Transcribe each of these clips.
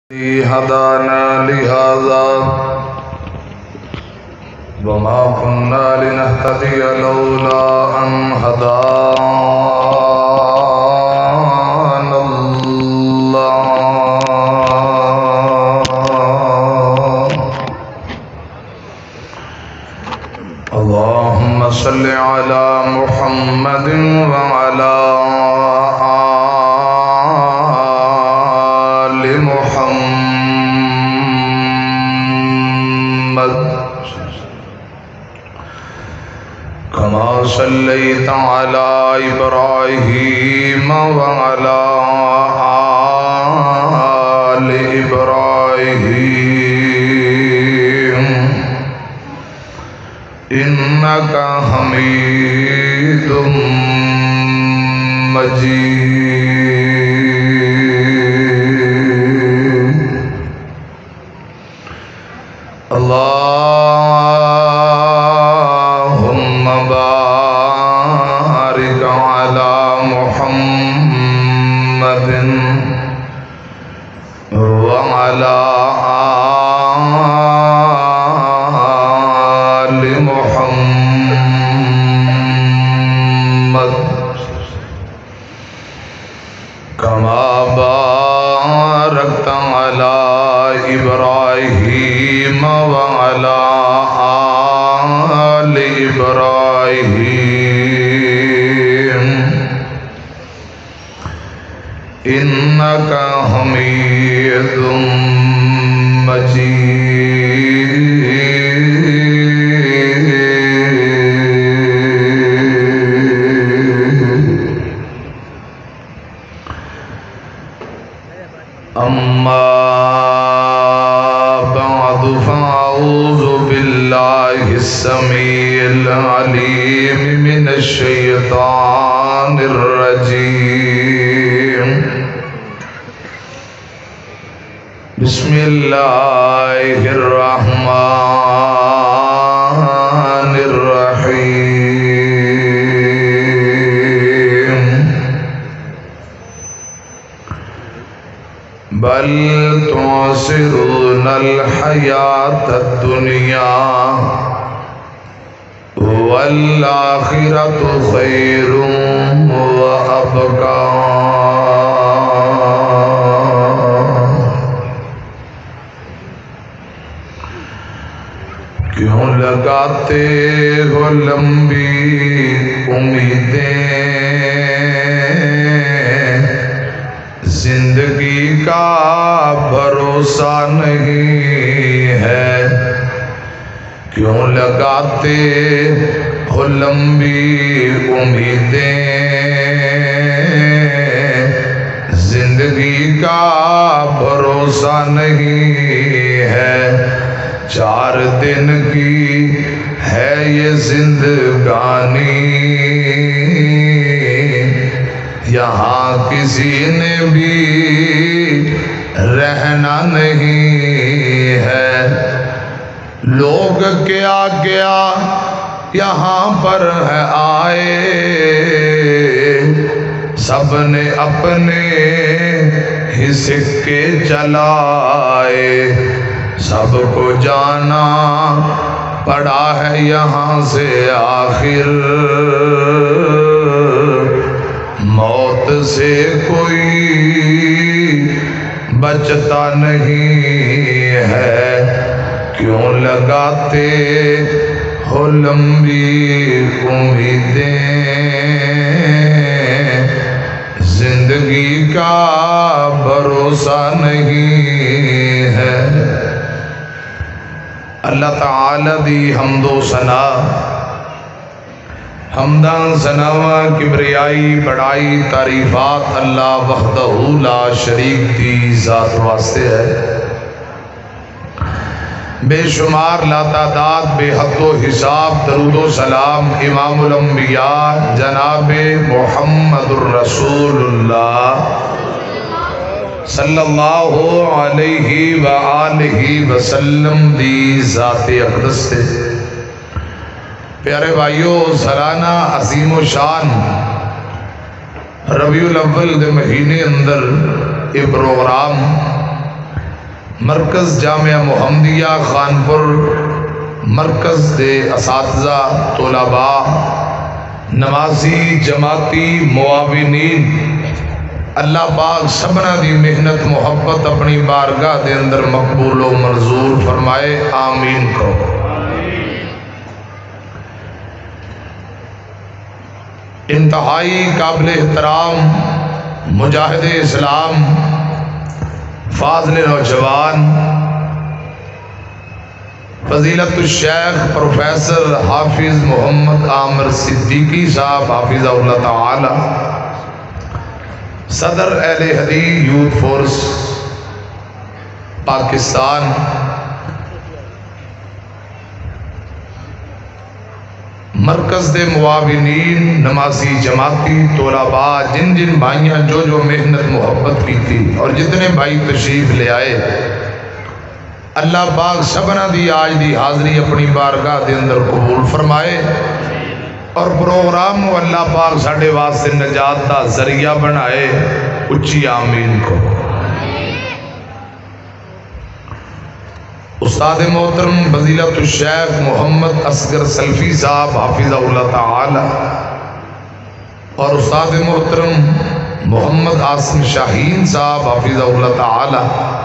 هدانا لهذا وما كنا لنهتدي لولا أن هدانا الله اللهم صل على محمد وعلى كما صليت على إبراهيم وعلى آل إبراهيم إنك حميد مجيد اللهم بارك على محمد وعلى آل محمد كما باركت على إبراهيم وعلى آل إبراهيم إنك حميد مجيد أما بعد فأعوذ بالله السميع العليم من الشيطان الرجيم بسم الله الرحمن الرحيم بل تعصرون الحياة الدنيا والآخرة خير وأبقى کیوں لگاتے ہو لمبی امیدیں زندگی کا بھروسہ نہیں ہے کیوں لگاتے ہو لمبی امیدیں زندگی کا بھروسہ نہیں ہے 4 دن کی ہے یہ زندگانی یہاں کسی نے بھی رہنا نہیں ہے لوگ کیا کیا یہاں پر ہے آئے سب نے اپنے ہی سکے چلائے سب کو جانا پڑا ہے یہاں سے آخر موت سے کوئی بچتا نہیں ہے کیوں لگاتے ہو لمبی امیدیں زندگی کا بھروسہ نہیں ہے اللہ تعالی دی حمد و ثنا حمدان ثناوا کبریائی بڑائی تعریفات اللہ وحدہ لا شریک دی ذات واسطے ہے بے شمار لا تعداد بے حد و حساب درود و سلام امام الانبیاء جناب محمد الرسول اللہ صلی اللہ علیہ وآلہ وسلم دی ذات اقدس سے پیارے بھائیو سالانہ عظیم و شان ربیع الاول دے مہینے اندر یہ پروگرام مرکز جامعہ محمدیہ خانپور مرکز دے اساتذہ طلباء نمازی جماعتی معاونین اللہ پاک سبنا دی محنت محبت اپنی بارگاہ دے اندر مقبول و منظور فرمائے آمین کہو۔ انتہائی قابل احترام مجاہد اسلام فاضل نوجوان فضیلت الشیخ پروفیسر حافظ محمد عامر صدیقی صاحب حافظہ اللہ تعالی صدر اہل حدیث یوتھ فورس پاکستان، مرکز دے معاونین نمازی جماعتی طلباء جن جن بھائیاں جو محنت محبت کی تھی اور جتنے بھائی تشریف لے آئے، اللہ پاک سبنا دی آج دی حاضری اپنی بارگاہ دے اندر قبول فرمائے اور پروگرام کو اللہ پاک ساڑھے واسطے نجات دا ذریعہ بنائے، اچھی آمین کو۔ استاد محترم فضیلت الشیخ محمد اصغر سلفی صاحب حافظہ اللہ تعالی اور استاد محترم محمد عاصم شاہین صاحب حافظہ اللہ تعالی،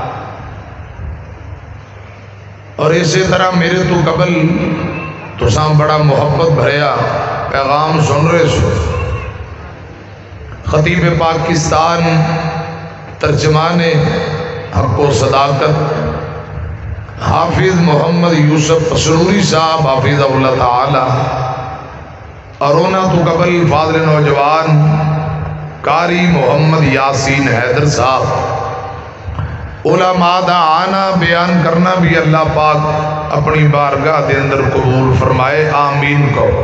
اور اسی طرح میرے تو قبل تو سام بڑا محبت بھریا پیغام سن رہے سو خطیب پاکستان ترجمان حق و صداقت حافظ محمد یوسف فسروری صاحب حافظہ اللہ تعالی، اور انہاں تو قبل فاضل نوجوان قاری محمد یاسین حیدر صاحب، علماء دا آنا بیان کرنا بھی اللہ پاک اپنی بارگاہ دے اندر قبول فرمائے، آمین کہو۔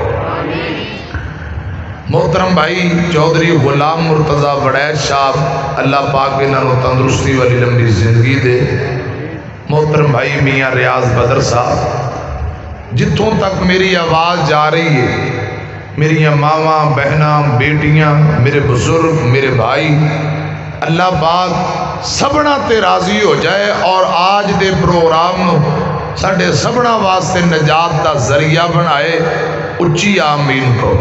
محترم بھائی چودھری غلام مرتضی وڑیچ صاحب اللہ پاک انہوں تندرستی والی لمبی زندگی دے، محترم بھائی میاں ریاض بدر صاحب، جتوں تک میری آواز جا رہی ہے میری ماواں بہناں بیٹیاں میرے بزرگ میرے بھائی، اللہ پاک سبنا تے راضی ہو جائے اور آج دے پروگرام نو ساڑھے سبنا واسطے نجات دا ذریعہ بنائے، اچھی آمین کو۔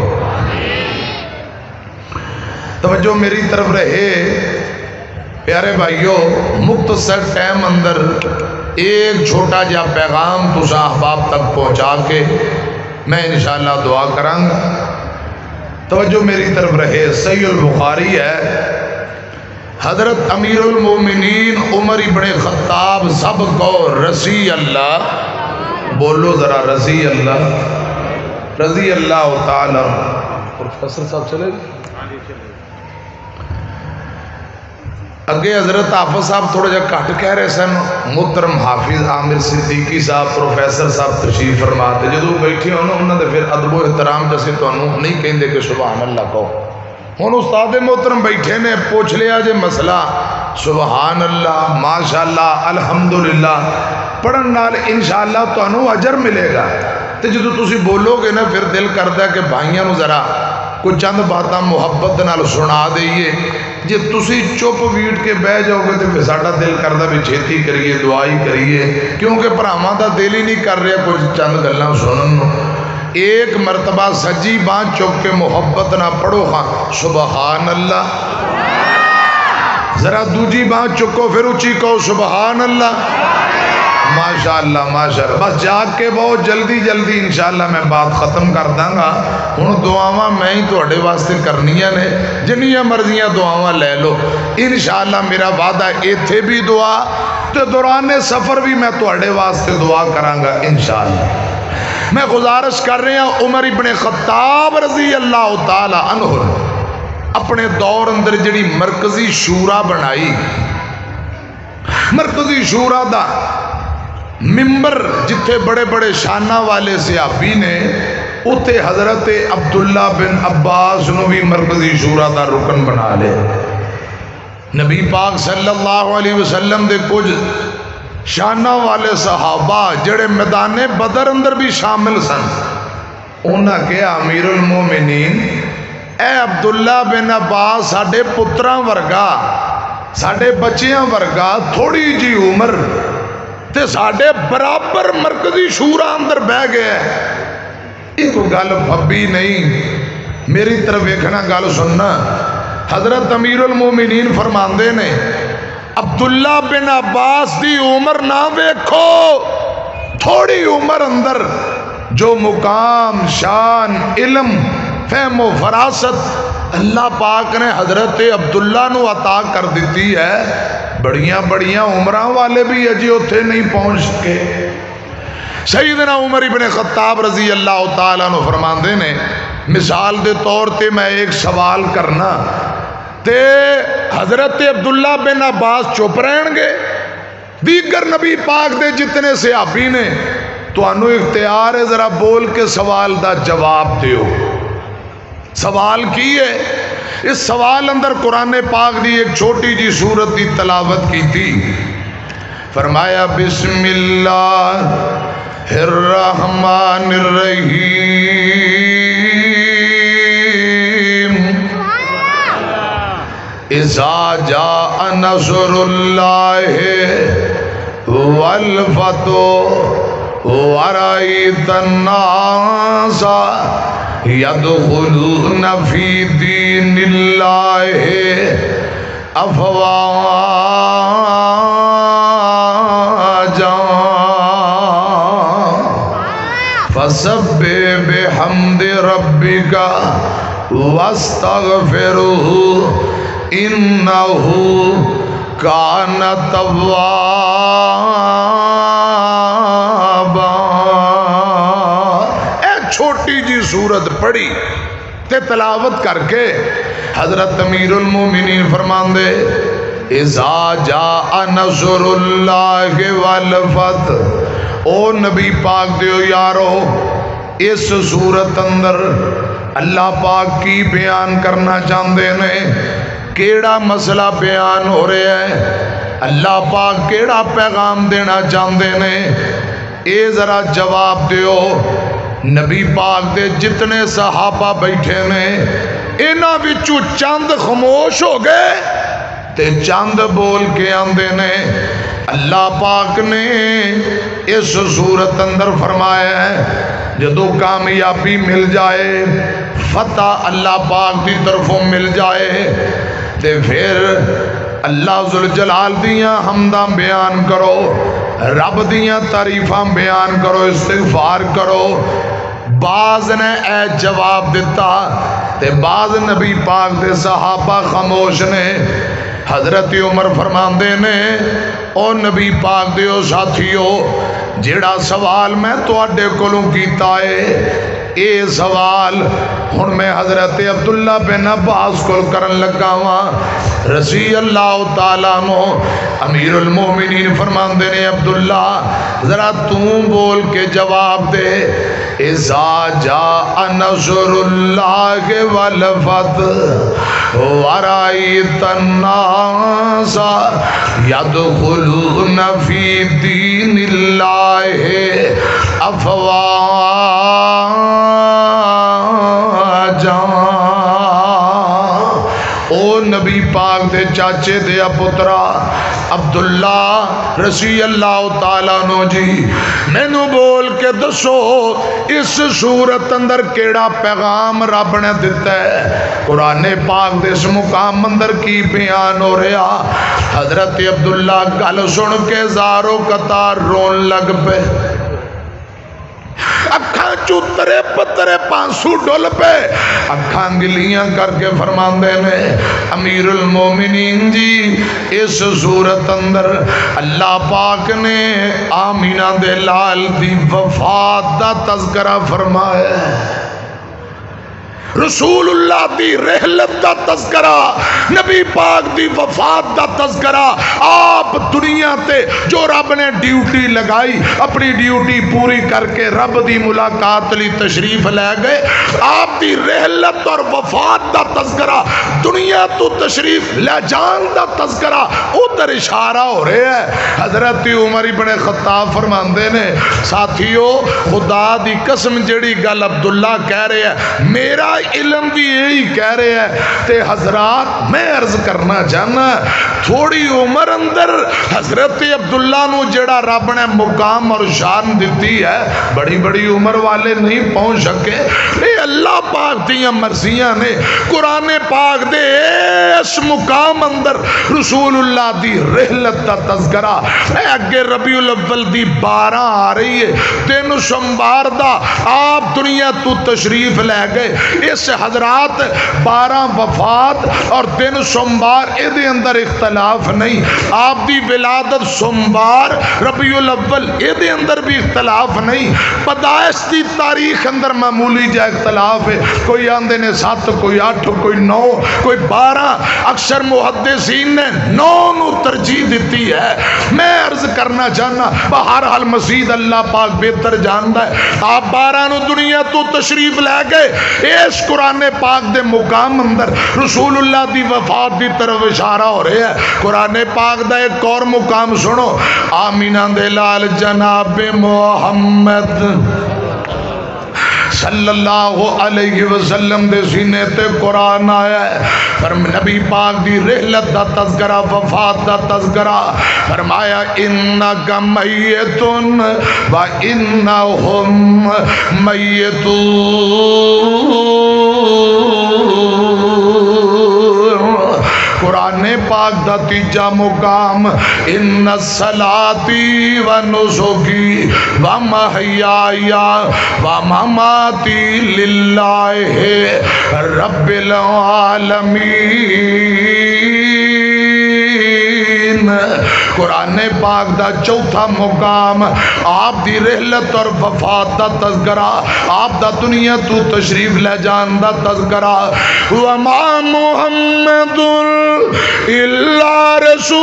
توجہ میری طرف رہے پیارے بھائیو، مختصر ٹائم اندر ایک چھوٹا جا پیغام تسا احباب تک پہنچا کے میں انشاءاللہ دعا کروں گا۔ توجہ میری طرف رہے، صحیح البخاری ہے، حضرت امیر المومنین عمر ابن خطاب سب کو رضی اللہ، بولو ذرا رضی اللہ، رضی اللہ تعالی۔ پروفیسر صاحب چلے اگے حضرت حافظ صاحب تھوڑا جا کٹ کہہ رہے سن، محترم حافظ عامر صدیقی صاحب پروفیسر صاحب تشریف فرماتے جدو بیٹھے انہوں نے پھر ادب و احترام جیسے تو نہیں کہیں دے کہ سبحان اللہ کہو۔ ہوں استاد محترم بیٹھے نے پوچھ لیا جے مسئلہ، سبحان اللہ ماشاءاللہ الحمدللہ پڑھن نال انشاءاللہ تانوں اجر ملے گا، تو جدو تسی بولو گے نا پھر دل کرتا ہے کہ بھائیاں نو ذرا کچھ چند باتاں محبت نال سنا دئیے، جے تسی چپ ویٹ کے بہ جاؤ گے تو پھر ساڈا دل کرتا بھی چھیتی کریے دعائی کریے، کیونکہ بھراواں دا دل ہی نہیں کر رہا کچھ چند گلاں سنن نو۔ ایک مرتبہ سجی بان چوک کے محبت نہ پڑھو خاں سبحان اللہ، ذرا دوجی بان چکو پھر اچھی کہو سبحان اللہ، ماشاءاللہ ماشاءاللہ۔ بس جاگ کے بہت جلدی جلدی انشاءاللہ میں بات ختم کر داں گا، ہن دعاواں میں ہی تواڈے واسطے کرنیاں نے، جنیاں مرضیاں دعاواں لے لو انشاءاللہ۔ میرا وعدہ ایتھے بھی دعا تے دوران سفر بھی میں تواڈے واسطے دعا کراں گا انشاءاللہ۔ میں گزارش کر رہا ہوں عمر ابن خطاب رضی اللہ تعالی عنہ اپنے دور اندر جڑی مرکزی شورا بنائی، مرکزی شورا دا ممبر جتھے بڑے بڑے شانہ والے صحابی نے، اتے حضرت عبداللہ بن عباس نو بھی مرکزی شورا دا رکن بنا لے۔ نبی پاک صلی اللہ علیہ وسلم دے کچھ شانہ والے صحابہ جڑے میدان بدر اندر بھی شامل سن، انہاں کہ امیر المومنین اے عبداللہ بن عباس ساڈے پتراں ورگا ساڈے بچیاں ورگا تھوڑی جی عمر تے ساڈے برابر مرکزی شورا اندر بہ گیا ہے۔ یہ کوئی گل بھبی نہیں، میری طرف ویکھنا، گل سننا۔ حضرت امیر المومنین فرماندے نے عبداللہ بن عباس دی عمر نہ ویکھو، تھوڑی عمر اندر جو مقام، شان، علم، فہم و فراست اللہ پاک نے حضرت عبداللہ نو عطا کر دیتی ہے، بڑیاں بڑیاں عمراں والے بھی اجی اتھے نہیں پہنچ سکے۔ سیدنا عمر ابن خطاب رضی اللہ تعالیٰ عنہ فرماندے نے مثال دے طور تے میں ایک سوال کرنا تے حضرت عبداللہ بن عباس چپ رہن گے، دیگر نبی پاک دے جتنے صحابی نے تو انو اختیار ہے ذرا بول کے سوال دا جواب دیو۔ سوال کی ہے، اس سوال اندر قرآن پاک دی ایک چھوٹی جی سورت دی تلاوت کی تھی۔ فرمایا بسم اللہ الرحمن الرحیم اذا جاء نصر اللہ والفتح ورأيت الناس يدخلون في دين الله أفواجا فسبح بحمد ربك واستغفره إنه كان توابا۔ اے چھوٹی جی سورت پڑھی تے تلاوت کر کے حضرت امیر المومنین فرماندے اذا جاء نصر اللہ والفتح، او نبی پاک دیو یارو اس سورت اندر اللہ پاک کی بیان کرنا چاہتے نے، کیڑا مسئلہ بیان ہو رہا ہے، اللہ پاک کیڑا پیغام دینا چاہتے نے، اے ذرا جواب دیو۔ نبی پاک دے جتنے صحابہ بیٹھے نے انہاں وچوں چند خاموش ہو گئے تے چند بول کے آندے نے اللہ پاک نے اس صورت اندر فرمایا ہے جدو کامیابی مل جائے، فتح اللہ پاک دی طرفوں مل جائے تے پھر اللہ ذوالجلال دیاں حمداں بیان کرو، رب دیاں تعریفاں بیان کرو، استغفار کرو۔ بعض نے اے جواب دیتا تے بعض نبی پاک دے صحابہ خاموش نے۔ حضرت عمر فرماندے نے او نبی پاک دیو ساتھیو، جیڑا سوال میں تواڈے کولوں کیتا ہے اے سوال ہن میں حضرت عبداللہ بن عباس کول کرن لگا ہاں رضی اللہ تعالیٰ عنہ۔ امیر المومنین فرماندے نے عبداللہ ذرا توں بول کے جواب دے اذا جاء نصر اللہ والفتح ورأيت الناس يدخلون في دين الله أفواجا۔ او نبی پاک دے چاچے دے پترا عبداللہ رضی اللہ تعالیٰ عنہ جی، میں نو بول کے دسو اس صورت اندر کیڑا پیغام رب نے دیتا ہے، قرآن پاک دے اس مقام اندر کی بیان ہو رہا۔ حضرت عبداللہ گل سن کے زارو قطار رون لگ پے، اکھاں چوترے پترے پانسو ڈول پہ، اکھاں گلیاں کر کے فرماندے نے امیر المومنین جی اس صورت اندر اللہ پاک نے آمینہ دے لال دی وفات دا تذکرہ فرمایا، رسول اللہ دی رحلت دا تذکرہ، نبی پاک دی وفات دا تذکرہ۔ آپ دنیا تے جو رب نے ڈیوٹی لگائی اپنی ڈیوٹی پوری کر کے رب دی ملاقات لی تشریف لے گئے، آپ دی رحلت اور وفات دا تذکرہ، دنیا تو تشریف لے جان دا تذکرہ، ادھر اشارہ ہو رہے ہیں۔ حضرت عمر ابن خطاب فرماندے نے ساتھیو خدا دی قسم جڑی گل عبداللہ کہہ رہے ہیں، میرا علم بھی یہی کہہ رہے ہیں تے حضرات میں عرض کرنا چاہنا تھوڑی عمر اندر حضرت عبداللہ نو جڑا رب نے مقام اور شان دیتی ہے بڑی بڑی عمر والے نہیں پہنچ سکے اے اللہ پاک دیاں مرضیاں نے قرآن پاک دے اس مقام اندر رسول اللہ دی رحلت دا تذکرہ اے اگے ربیع الاول دی 12 آ رہی ہے دن سوموار دا آپ دنیا تو تشریف لے گئے اس حضرات 12 وفات اور دن سوموار اے دے اندر اختلاف نہیں آپ دی ولادت سوموار ربیع الاول اے دے اندر بھی اختلاف نہیں پیدائش دی تاریخ اندر معمولی جا اختلاف ہے کوئی آندے نے 7 کوئی 8 کوئی 9 کوئی 12 اکثر محدثین نے 9 نو ترجیح دیتی ہے میں عرض کرنا چاہنا بہرحال مزید اللہ پاک بہتر جانتا ہے آپ 12 نو دنیا تو تشریف لے گئے اس قرآن پاک دے مقام اندر رسول اللہ دی وفات دی طرف اشارہ ہو رہے ہیں قرآن پاک دا ایک اور مقام سنو آمینہ دے لال جناب محمد صلی اللہ علیہ وسلم دے سینے تے قرآن آیا ہے پر نبی پاک دی رحلت دا تذکرہ وفات دا تذکرہ فرمایا انکا میتن و انہم میتون قرآن پاک دا تیجا مقام ان الصلاتی و نسکی و محیایا و مماتی للہ رب العالمین قرآن پاک دا چوتھا مقام آپ دی رحلت اور وفات دا تذکرہ آپ دا دنیا تو تشریف لے جان دا تذکرہ وما محمد الا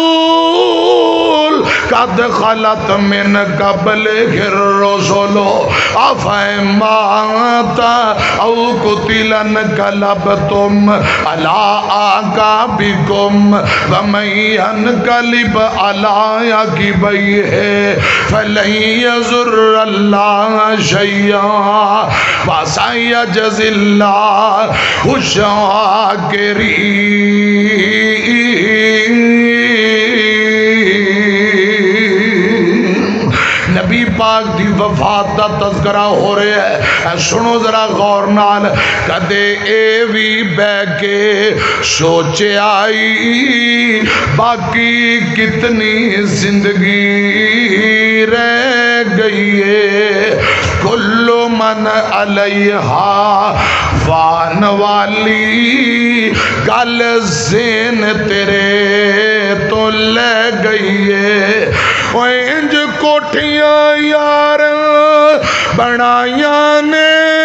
رسول قد خلت من قبل الرسل افإن مات او قتل انقلبتم على اعقابكم ومن ينقلب على عقبيه فلن يضر الله شيئا وسيجزي الله الشاكرين نبی پاک دی وفات دا تذکرہ ہو رہے ہیں سنو ذرا غور نال کدے اے وی بے کے سوچے آئی باقی کتنی زندگی رہ گئی ہے کل من علیہا فان والی گل زین تیرے تو لے گئی ہے انج کوٹھیاں یار بنائیاں نے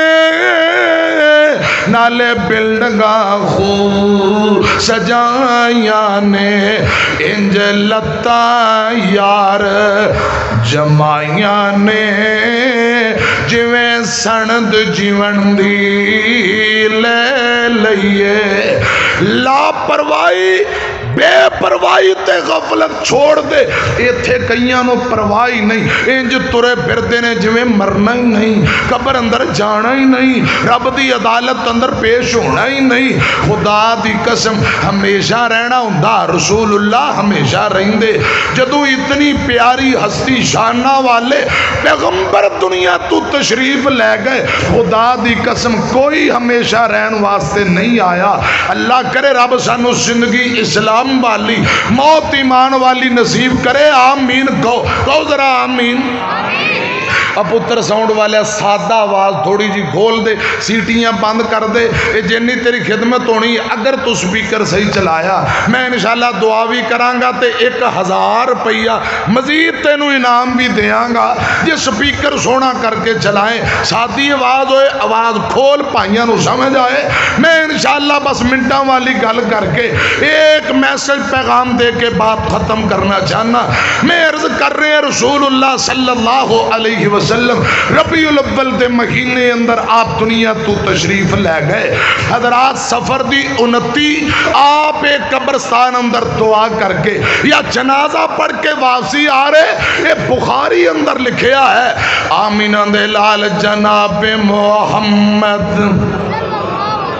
نالے بلڈنگاں خوب سجائیاں نے انج لتا یار جمائیاں نے جویں سند جیون دی لے لئیے لاپرواہی بے پرواہی تے غفلت چھوڑ دے ایتھے کئیاں نو پرواہی نہیں انج ترے پھردے نے جویں مرنا ہی نہیں قبر اندر جانا ہی نہیں رب دی عدالت اندر پیش ہونا ہی نہیں خدا دی قسم ہمیشہ رہنا ہوندا رسول اللہ ہمیشہ رہندے جدوں اتنی پیاری ہستی شانہ والے پیغمبر دنیا تو تشریف لے گئے خدا دی قسم کوئی ہمیشہ رہن واسطے نہیں آیا اللہ کرے رب سانو زندگی اسلام والی موت ایمان والی نصیب کرے آمین کہو ذرا آمین اب پتر ساؤنڈ والے سادہ آواز تھوڑی جی کھول دے سیٹیاں بند کر دے اے جنی تیری خدمت ہونی اگر تو سپیکر صحیح چلایا میں انشاءاللہ دعا بھی کرانگا تے 1000 روپیہ مزید تینوں انعام بھی دیاں گا یہ سپیکر سونا کر کے چلائیں سادی آواز ہوئے آواز کھول پائیاں نو سمجھ آئے میں انشاءاللہ بس منٹاں والی گل کر کے ایک میسج پیغام دے کے بات ختم کرنا چاہنا میں عرض کر رہے ہیں رسول اللہ صلی اللہ علیہ وسلم ربیع الاول دے مہینے اندر آپ دنیا تو تشریف لے گئے حضرات سفر دی 29 آپ ایک قبرستان اندر دعا کر کے یا جنازہ پڑھ کے واپسی آ رہے یہ بخاری اندر لکھیا ہے آمینہ دے لال جناب محمد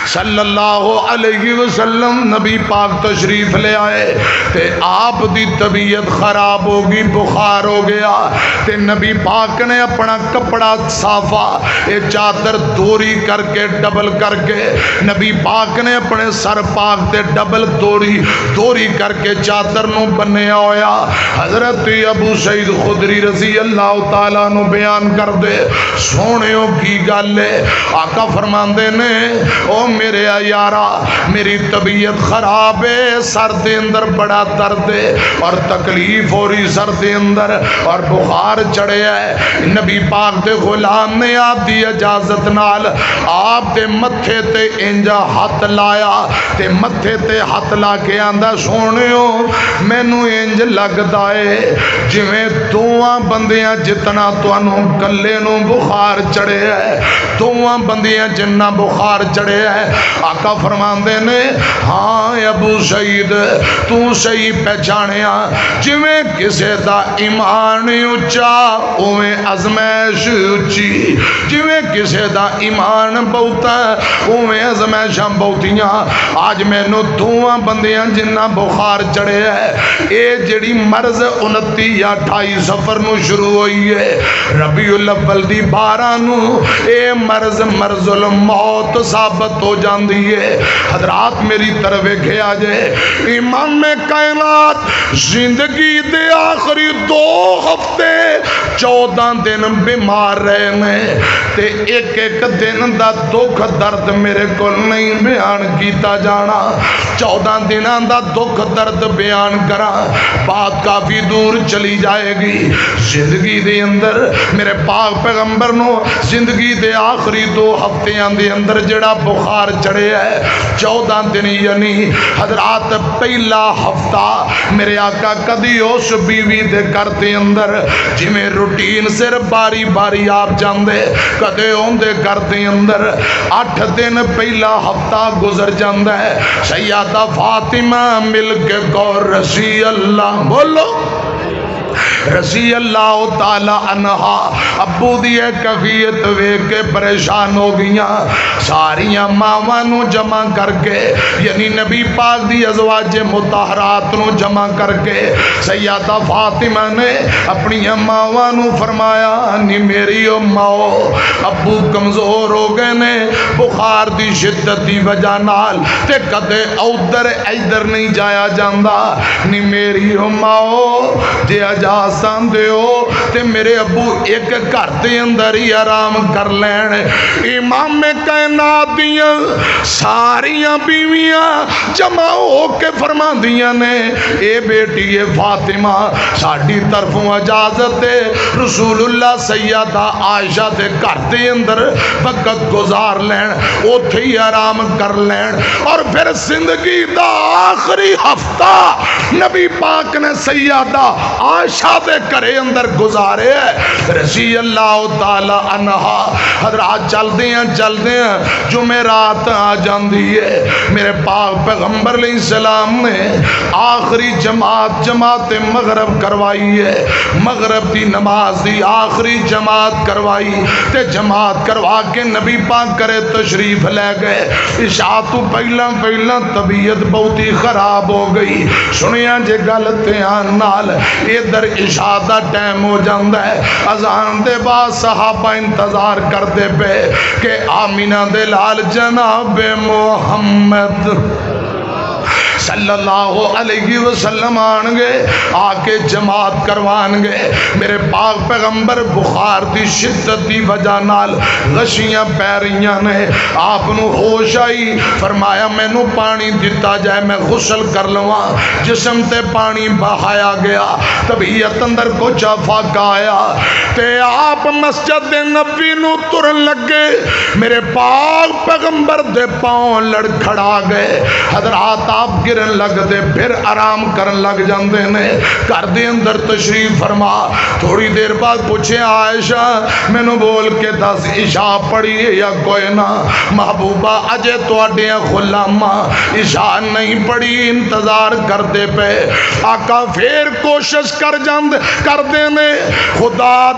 صلی اللہ علیہ وسلم نبی پاک تشریف لے آئے تے آپ دی طبیعت خراب ہوگی، بخار ہو گیا تے نبی پاک نے اپنا کپڑا صافا چادر دوری کر کے ڈبل کر کے نبی پاک نے اپنے سر پاک تے ڈبل دوری کر کے چادر نو بنیا ہویا۔ حضرت ابو سعید خدری رضی اللہ تعالیٰ نو بیان کر دے سونےوں کی گل ہے۔ آقا فرماندے نے او میرے یارا میری طبیعت خراب ہے، سر دے اندر بڑا درد ہے اور تکلیف ہو رہی سر دے اندر اور بخار چڑھے ہے۔ نبی پاک دے غلام نے آپ دی اجازت نال آپ دے متھے تے انجا ہاتھ لایا تے متھے تے ہاتھ لا کے آندا سونےوں مینوں انج لگدا ہے جویں دوواں بندیاں جتنا تانوں کلے نو بخار چڑھے ہے، دوواں بندیاں جنہ بخار چڑھے ہے۔ آقا فرماندے نے ہاں ابو سعید تو صحیح پہچانیا، جویں کسے دا ایمان اچا اویں ازمائش اچی، جویں کسے دا ایمان بہتا اویں ازمائشاں بہتیاں۔ آج مینوں دوواں بندیاں جنہ بخار چڑھے ہے، اے جڑی مرض 29 یا 28 سفر نو شروع ہوئی ہے، ربیع الاول دی 12 نو اے مرض الموت ثابت ہو جاندی ہے۔ حضرات میری طرف ویکھیا جے امام کائنات زندگی دے آخری 2 ہفتے 14 دن بیمار رہے نے تے ایک ایک دن دا دکھ درد میرے کو نہیں بیان کیتا جانا، 14 دناں دا دکھ درد بیان کرا بات کافی دور چلی جائے گی۔ زندگی دے اندر میرے پاک پیغمبر نو زندگی دے آخری 2 ہفتیاں دے اندر جڑا بخار چڑھے ہے 14 دن، یعنی حضرات پہلا ہفتہ میرے آقا کدی اس بیوی دے گھر دے اندر جویں روٹین سر باری باری آپ جاندے کدے اوندے گھر دے اندر 8 دن پہلا ہفتہ گزر جاندا ہے۔ سیدہ فاطمہ مل کے گور رضی اللہ بولو رضی اللہ تعالی عنہا ابو دی کیفیت ویکھ کے پریشان ہو گئیاں، ساریاں ماواں نو جمع کر کے یعنی نبی پاک دی ازواج مطہرات نو جمع کر کے سیدہ فاطمہ نے اپنی ماواں نو فرمایا نی میری ماؤ ابو کمزور ہو گئے نے بخار دی شدت دی وجہ نال تے کدے ادھر ادھر نہیں جایا جاندا، نی میری ماؤ جے اجازت دیو تے میرے ابو ایک گھر دے اندر ہی آرام کر لین۔ امام کائنات دیاں ساریاں بیویاں جمع ہو کے فرماندیاں نے اے بیٹی اے فاطمہ ساڈی طرفوں اجازت ہے، رسول اللہ سیدہ عائشہ دے گھر دے اندر وقت گزار لین، اوتھے ہی آرام کر لین۔ اور پھر زندگی دا آخری ہفتہ نبی پاک نے سیدہ عائشہ دے کرے اندر گزارے رضی اللہ تعالی عنہا۔ حضرات چل دے ہیں جمعرات آ جاندی ہے، میرے پاک پیغمبر علیہ السلام نے آخری جماعت مغرب کروائی ہے، مغرب دی نماز دی آخری جماعت کروائی تے جماعت کروا کے نبی پاک کرے تشریف لے گئے۔ عشاء تو پہلا طبیعت بہت ہی خراب ہو گئی، سنیا جے گل دھیان نال ادھر عشاء دا ٹائم ہو جاندا ہے، اذان دے بعد صحابہ انتظار کرتے پے کہ آمینہ دے لال جناب محمد صلی اللہ علیہ وسلم آن گے آ کے جماعت کروان گے۔ میرے پاک پیغمبر بخار دی شدت دی وجہ نال غشیاں پہ رہیاں نے، آپ نو ہوش آئی، فرمایا میں نو پانی دیتا جائے میں غسل کر لواں، جسم تے پانی بہایا گیا، طبیعت اندر کو چافاق آیا تے آپ مسجد نبی نو ترن لگے، میرے پاک پیغمبر دے پاؤں لڑکھڑا گئے، حضرات آپ گرن لگ دے پھر آرام کرن لگ جاندے نے۔ گھر دے اندر تشریف فرما، تھوڑی دیر بعد پوچھے عائشہ میں نو بول کے دس عشاء پڑھی ہے یا کوئی نہ؟ محبوبہ اجے تواڈیاں غلاماں عشاء نہیں پڑھی، انتظار کر دے پے۔ آقا پھر کوشش کر دے نے، خدا دی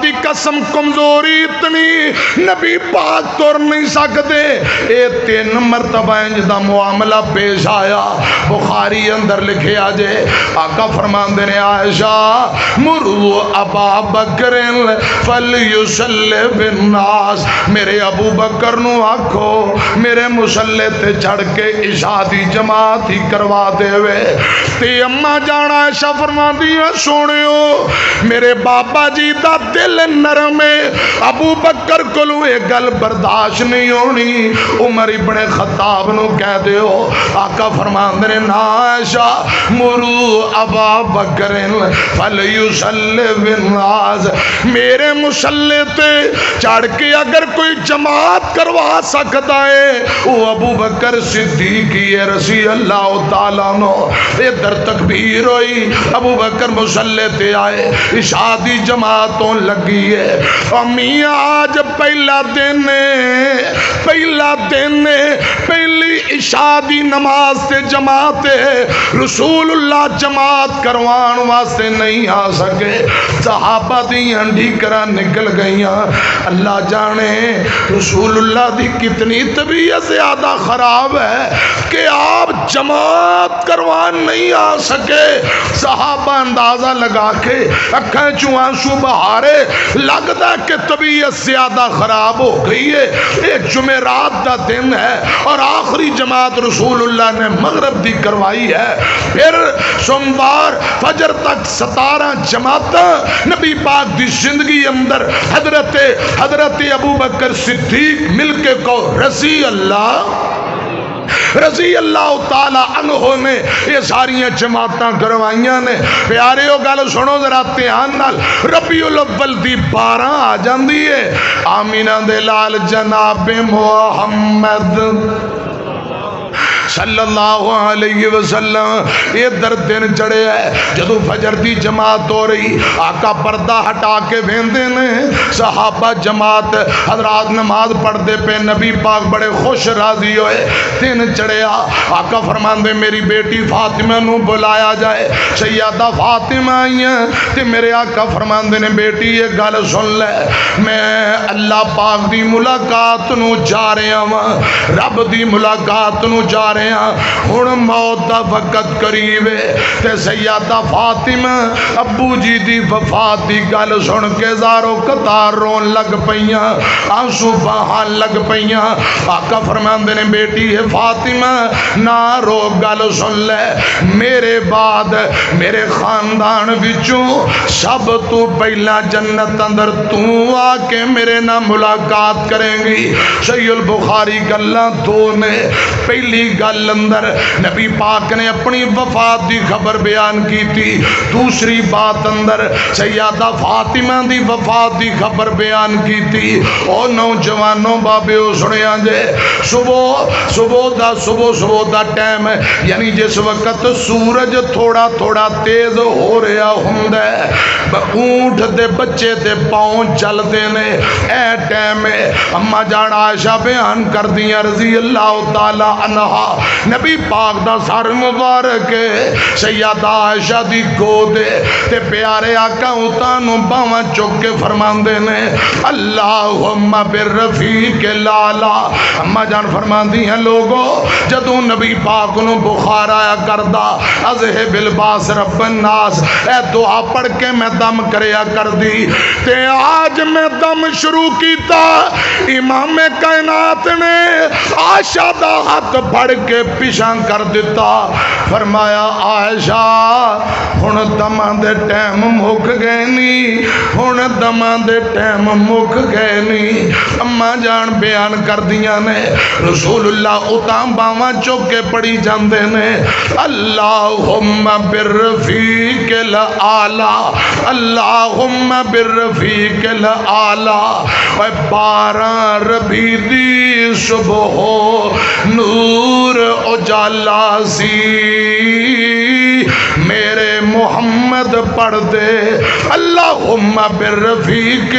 دی قسم کمزوری اتنی نبی پاک تر نہیں سکتے. اے 3 مرتبہ انج دا معاملہ پیش آیا. بخاری اندر لکھے آجے آقا فرماندے نے عائشہ مرو ابا بکر فلیصلی بالناس، میرے ابو بکر نو آکھو میرے مسلح تے چڑھ کے عشاء دی جماعت ہی کروا دے وے. تے اماں جان عائشہ فرماندی ہے سونیو میرے بابا جی دا دل نرم ہے، ابو بکر کولوں اے گل برداشت نہیں ہونی. عمر ابن خطاب نو کہہ دیو. آقا فرماندے نے نا عائشہ مرو ابا بکر فلیصلی بالناس، میرے مسلح تے چڑھ کے اگر کوئی جماعت کروا سکتا ہے وہ ابو بکر صدیقی رضی اللہ تعالیٰ عنہ. ادھر تکبیر ہوئی، ابو بکر مسلح تے آئے، عشاء دی جماعتوں لگی ہے. میاں آج پہلا دن ہے، پہلا دن ہے، پہلی عشاء دی نماز تے جماعت ہے. رسول اللہ جماعت کروان واسطے نہیں آ سکے. صحابہ دی ہنڈی کرا نکل گئیاں. اللہ جانے رسول اللہ دی کتنی طبیعت زیادہ خراب ہے کہ آپ جماعت کروان نہیں آ سکے. صحابہ اندازہ لگا کے اکھیں چوں آنسو بہارے، لگتا کہ طبیعت زیادہ خراب ہو گئی ہے. ایک جمعرات دا دن ہے اور آخری جماعت رسول اللہ نے مغرب دی کروائی ہے. پھر سوموار فجر تک 17 جماعت نبی پاک دی زندگی اندر حضرت ابو بکر صدیق مل کے کو رضی اللہ تعالی عنہ نے یہ ساری جماعتاں کروائیاں نے. پیارے ہو گل سنو ذرا دھیان نال. ربیع الاول دی 12 آ جاندی ہے. آمینہ دے لال جناب محمد صلی اللہ علیہ وسلم یہ در دن چڑھے ہے. جدو فجر دی جماعت ہو رہی آقا پردہ ہٹا کے ویندے نے. صحابہ جماعت حضرات نماز پڑھ دے پہ نبی پاک بڑے خوش راضی ہوئے. دن چڑھیا آقا فرماندے میری بیٹی فاطمہ نو بلایا جائے. سیدہ فاطمہ آئی ہیں تے میرے آقا فرماندے نے بیٹی یہ گل سن لے، میں اللہ پاک دی ملاقات نو جا رہا ہوں، رب دی ملاقات نو جا رہا ہوں، موت دا وقت قریب ہے. تے سیدہ فاطمہ ابو جی دی وفات دی گل سن کے زارو قطار رون لگ پئیاں، آنسو بہان لگ پئیاں. آقا فرماندے نے بیٹی ہے فاطمہ نہ رو، گل سن لے، میرے بعد میرے خاندان وچوں سب تو پہلا جنت اندر تو آ کے میرے نہ ملاقات کریں گی. صحیح البخاری گلاں 2 نے. پہلی گل اندر نبی پاک نے اپنی وفات دی خبر بیان کی تھی. دوسری بات اندر سیدہ فاطمہ دی وفات دی خبر بیان کی تھی. اور نوجوانوں بابیو سنیا جے صبح دا ٹائم ہے، یعنی جس وقت سورج تھوڑا تھوڑا تیز ہو رہا ہوندا ہے، اونٹ دے بچے تے پاؤں چلتے نے. اے ٹائم ہے اما جان عائشہ بیان کر دیاں رضی اللہ تعالی عنہا، نبی پاک دا سر مبارک سیدہ عائشہ دی گود تے پیارے آقا اتانو باواں چک کے فرماندے نے اللہم بالرفیق الاعلی. اما جان فرماندی ہیں لوگو جدوں نبی پاک نو بخار آیا کردا اذہب الباس رب الناس، اے دعا پڑھ کے میں دم کریا کر دی. تے آج میں دم شروع کیتا، امام کائنات نے عائشہ دا ہاتھ پھڑ کے پیشاں کر دیتا. فرمایا عائشہ ہن دماں دے ٹائم مک گئے نی، ہن دماں دے ٹائم مک گئے نی. اما جان بیان کر دیاں نے رسول اللہ اتاں باواں چوک کے پڑی جاندے نے اللہم بالرفیق الاعلی، اللہم بالرفیق الاعلی. اے 12 ربیع دی صبح نور اجالا سی، میرے محمد پڑھ دے اللہم بالرفیق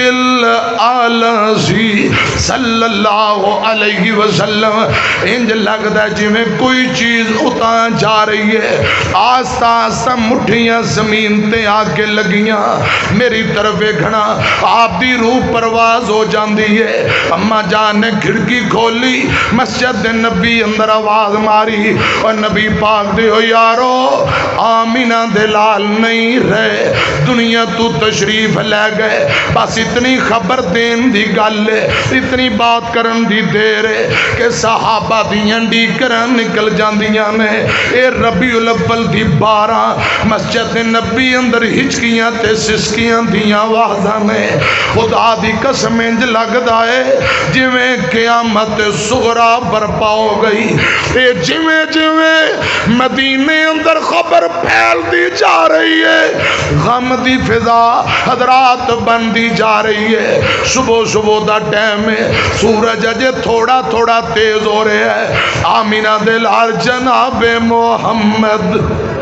الاعلی صلی اللہ علیہ وسلم. انج لگتا ہے جی میں کوئی چیز اتاں جا رہی ہے. آستہ آستہ مٹھیاں زمین تے آ کے لگیاں میری طرف گھنا آپ دی روح پرواز ہو جاندی ہے. اما جان نے کھڑکی کھولی مسجد نبی اندر آواز ماری اور نبی پاک دے ہو یارو آمینہ دے لال نہیں رہے دنیا تو تشریف لے گئے. بس اتنی خبر دین دی گل ہے اتنی بات کرن دی دیر ہے کہ صحابہ دیاں ڈی کرن نکل جاندیاں نے. اے ربیع الاول دی 12 مسجد نبی اندر ہچکیاں تے سسکیاں دیاں آوازاں نے. خدا دی قسم انج لگدا ہے جویں قیامت صغرا برپا ہو گئی. اے جویں جویں مدینے اندر خبر پھیل دی جا رہی ہے غم دی فضا حضرات بندی جا رہی ہے. صبح صبح دا ٹائم ہے سورج اجے تھوڑا تھوڑا تیز ہو رہا ہے. آمینہ دے لال جناب محمد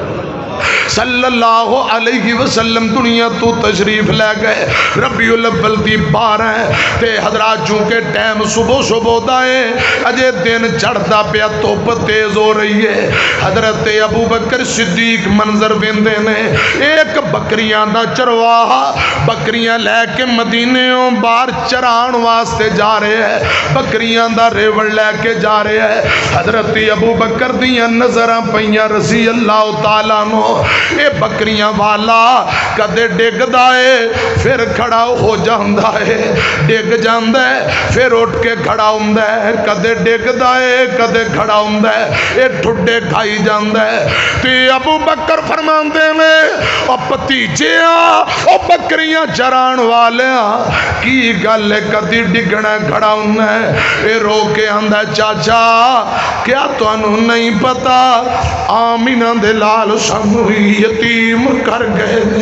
صلی اللہ علیہ وسلم دنیا تو تشریف لے گئے. ربیع الاول دی 12 تے حضرات چونکہ ٹائم صبح صبح دا ہے اجے دن چڑھتا پیا دھوپ تیز ہو رہی ہے. حضرت ابو بکر صدیق منظر ویندے نے ایک بکریاں دا چرواہا بکریاں لے کے مدینےوں باہر چران واسطے جا رہے ہیں بکریاں دا ریوڑ لے کے جا رہے ہیں. حضرت ابو بکر دیاں نظراں پئیاں رضی اللہ تعالیٰ نو. اے بکریاں والا کدے ڈگ دائے پھر کھڑا ہو جاندہ ہے ڈگ جاندہ ہے پھر اٹھ کے کھڑا ہوندہ ہے کدے ڈگ دائے کدے کھڑا ہوندہ ہے. اے ٹھڈے کھائی جاندہ ہے. تے ابو بکر فرمان دے میں او پتیجے او بکریاں چران والے کی گل کدی ڈگنا کھڑا ہوندہ ہے. اے رو کے آندہ چاچا کیا تو انہوں نہیں پتا آمینہ دے لال سانو یتیم کر گئے.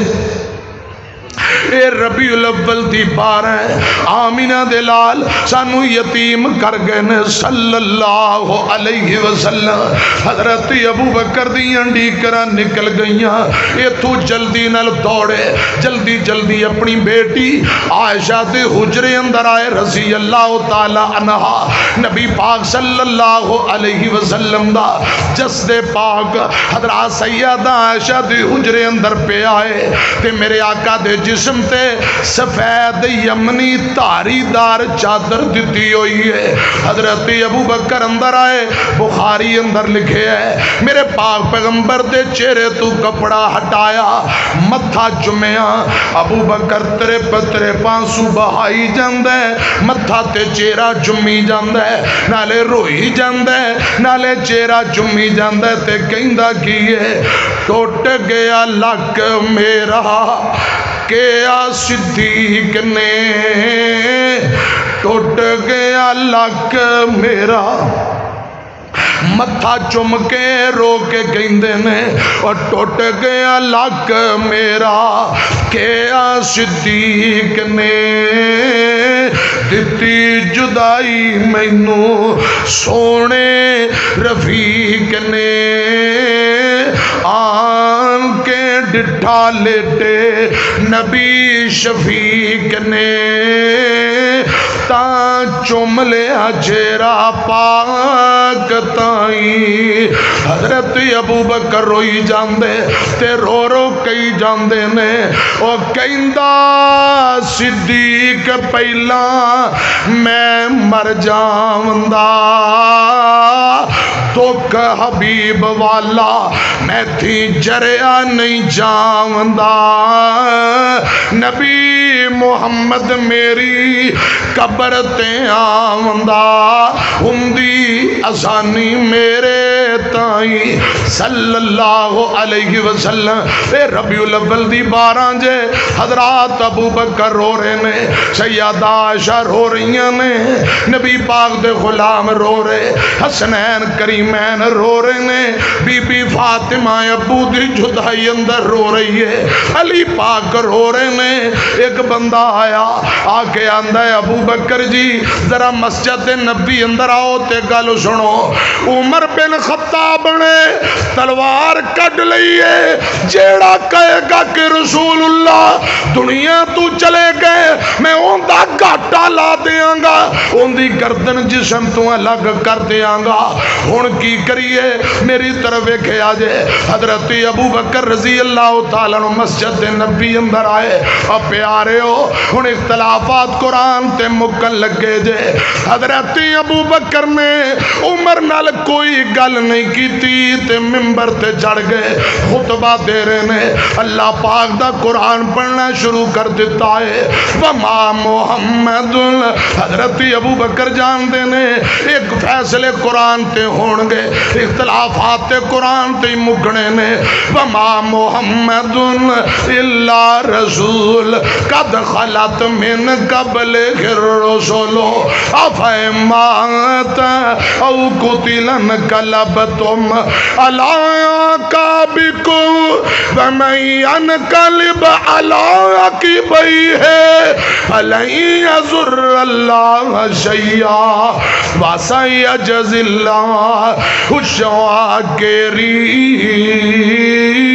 اے ربیع الاول دی 12 آمینہ دے لال سانو یتیم کر گئے صلی اللہ علیہ وسلم. حضرت ابو بکر دیاں ڈیکراں نکل گئیاں. اے تو جلدی نال دوڑے جلدی جلدی اپنی بیٹی عائشہ دے حجرے اندر آئے رضی اللہ تعالی عنہا. نبی پاک صلی اللہ علیہ وسلم دا جسد پاک حضرات سیدہ عائشہ دے حجرے اندر پہ آئے تے میرے آقا دے جسم تے سفید یمنی تاری دار چادر دیتی ہوئی ہے. حضرت ابو بکر اندر آئے بخاری اندر لکھے ہے میرے پاک پیغمبر دے چہرے تو کپڑا ہٹایا متھا چمیا. ابو بکر ترے پترے پانسو بہائی جاندہ ہے متھا تے چہرہ چمی جاندہ ہے نالے روئی جاندہ ہے نالے چہرہ چمی جاندہ ہے. تے کہندہ کیے ٹوٹ گیا لک میرا کیا صدیق نے ٹوٹ گیا لک میرا. متھا چم کے رو کے گیندے نے اور ٹوٹ گیا لک میرا کیا صدیق نے دتی جدائی مینوں سونے رفیق نے آن کے ڈٹھا لیٹے نبی شفیق نے تا چوم لیا چہرہ پاک تائیں. حضرت ابو بکر روئی جاندے تے رو رو کئی جاندے نے او کہندہ صدیق پہلا میں مر جاندہ دکھ حبیب والا میں تھی جریا نہیں جاندہ. نبی محمد میری قبر تے آمدہ ہندی آسانی میرے تائیں صلی اللہ علیہ وسلم. اے ربیع الاول دی 12 جے حضرات ابو بکر رو رہے نے سیدہ عائشہ رو رہی نے نبی پاک دے غلام رو رہے حسنین کریمین رو رہے نے بی بی فاطمہ ابو دی جدائی اندر رو رہی ہے علی پاک رو رہے نے. ایک بندہ آیا آ کے آندا ہے ابو بکر جی ذرا مسجد نبی اندر آؤ تے گل سنو عمر بن خطاب نے تلوار کڈ لئی ہے جیڑا کہے گا کہ رسول اللہ دنیا تو چلے گئے میں اوندا گھاٹا لا دیاں گا اوندی گردن جسم تو الگ کر دیاں گا ہن کی کریے میری طرف ویکھیا جے حضرت ابو بکر رضی اللہ تعالیٰ عنہ مسجد نبی اندر آئے اور پیارے ہو ہن اختلافات قرآن تے مکن لگے جے حضرت ابو بکر نے عمر نال کوئی گل نہیں کیتی تے ممبر تے چڑھ گئے خطبہ دے رہے نے اللہ پاک دا قرآن پڑھنا شروع کر دیتا ہے وما محمد حضرت ابو بکر جان دے نے ایک فیصلے قرآن تے ہون گے اختلافات تے قرآن تے مکنے نے وما محمد الا رسول قد خلت من قبل الرسل افمات او قتل انقلبتم على عقابكم ومن ينقلب على عقبيه فلن يضر الله شيئا وسيجزي الله الشاكرين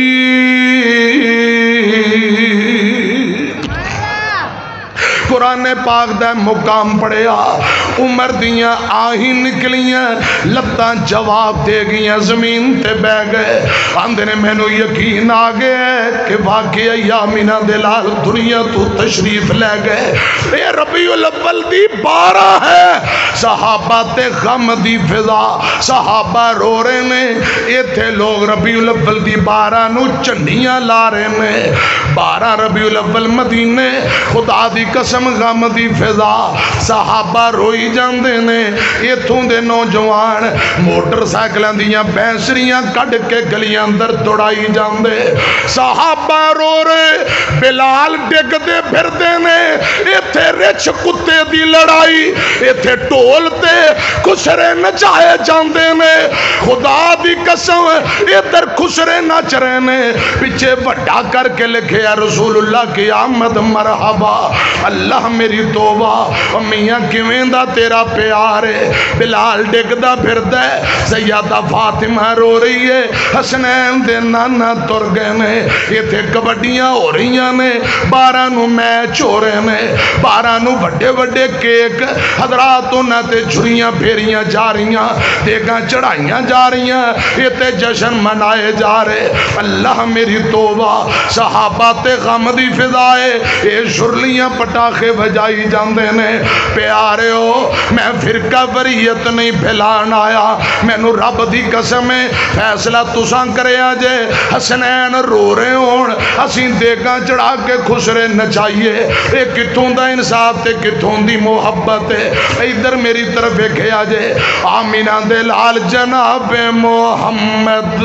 قرآن پاک دا مقام پڑھیا عمر دیاں آہیں نکلیاں لتاں جواب دے گیاں زمین تے بہ گئے آندے نے میں نو یقین آ گئے کہ واقعی یامینہ دلال دنیا تو تشریف لے گئے اے ربیع الاول دی 12 ہے صحابہ تے غم دی فضا صحابہ رو رہے نے ایتھے لوگ ربیع الاول دی 12 نو چنڈیاں لا رہے نے 12 ربیع الاول مدینے خدا دی قسم غم دی فضا صحابہ روئی جاندے نے ایتھوں دے نوجوان موٹر سائیکلاں دیاں بینسریاں کڈ کے گلیاں اندر دوڑائی جاندے صحابہ رو رہے بلال ڈگ دے پھر دے نے ایتھے رچ کتے دی لڑائی ایتھے ٹول تے خسرے نچائے جاندے نے خدا دی قسم ادھر خسرے نچ رہے نے پیچھے وڈا کر کے لکھے رسول اللہ کی آمد مرحبا اللہ میری توبہ میاں کیویں دا تیرا پیار ہے بلال ڈگ دا پھر دے سیدہ فاطمہ رو رہی ہے حسنین دے نانا تر گئے نے یہ تھے کبڈیاں ہو رہیاں نے 12 نو میچ ہو رہے نے 12 نو بڑے بڑے کیک حضرات انہاں تے چھریاں پھیریاں جا رہیاں دیگاں چڑھائیاں جا رہیاں یہ تے جشن منائے جا رہے اللہ میری توبہ صحابہ تے غم دی فضائے اے شرلیاں پٹاخے بجائی جاندے نے پیارے ہو میں فرقہ وریت نہیں پھیلان آیا میں نو رب دی قسم ہے فیصلہ تساں کرے آجے حسنین رو رہے ہون حسین دیگاں چڑھا کے خسرے نچائیے اے کتوں دا انصاف تے کتوں دی محبت ہے ادھر میری طرف ایک آجے آمینہ دے لال جناب محمد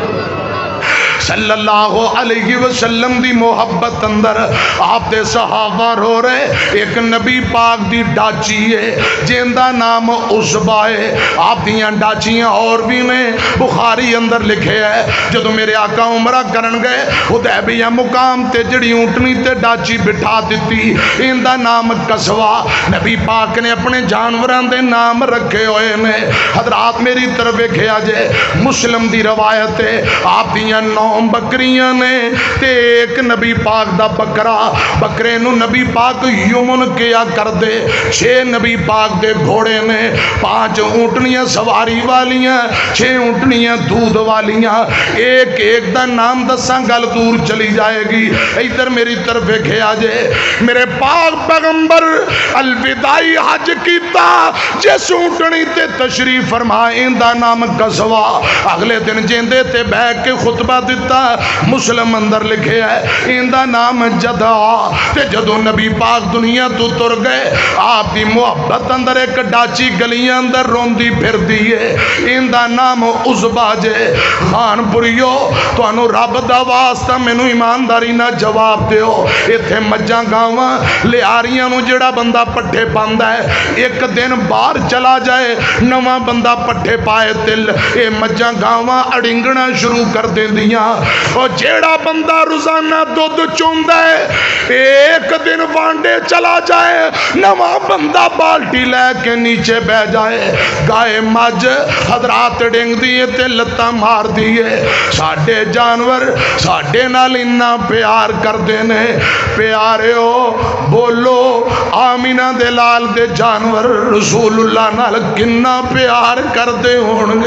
صلی اللہ علیہ وسلم دی محبت اندر آپ دے صحابہ رو رہے ایک نبی پاک دی ڈاچی ہے جن دا نام عصبہ ہے آپ دیاں ڈاچیاں اور بھی نے بخاری اندر لکھے ہے جدو میرے آقا عمرہ کرن گئے حدیبیہ مقام تے جڑی اونٹنی تے ڈاچی بٹھا دیتی ان دا نام قصوہ نبی پاک نے اپنے جانوران دے نام رکھے ہوئے نے حضرات میری طرف ایک آجے مسلم دی روایت ہے آپ دیاں 9 بکریاں نے تے ایک نبی پاک دا بکرا بکرے نو نبی پاک یمن کیا کر دے 6 نبی پاک دے گھوڑے نے 5 اونٹنیاں سواری والیاں 6 اونٹنیاں دودھ والیاں ایک ایک دا نام دساں گل دور چلی جائے گی ادھر میری طرف ایک آجے میرے پاک پیغمبر الوداعی حج کیتا جس اونٹنی تے تشریف فرمائیں دا نام قصوہ اگلے دن جیندے تے بہ کے خطبہ دیتا مسلم اندر لکھے ہے ان دا نام جدا تے جدو نبی پاک دنیا تو تر گئے آپ دی محبت اندر ایک ڈاچی گلیاں اندر روندی پھر دیئے ان دا نام عصبہ جے خان پوریو تو انو رب دا واسطہ میں نو ایمانداری نہ جواب دیو ایتھے مجھاں گاواں لے آریاں نو جڑا بندہ پٹھے پاندہ ہے ایک دن باہر چلا جائے نواں بندہ پٹھے پائے تل اے مجھاں گاواں اڑنگنا شروع کر دیں دیاں اور جیڑا بندہ روزانہ دودھ چوندا ہے ایک دن وانڈے چلا جائے نواں بندہ بالٹی لے کے نیچے بہ جائے گائے مجھ حضرات ڈنگ دیے تے لتاں مار دیے ساڈے جانور ساڈے نال اتنا پیار کر دینے پیارے ہو بولو آمینہ دے لال دے جانور رسول اللہ نال کنا پیار کر دے ہونگے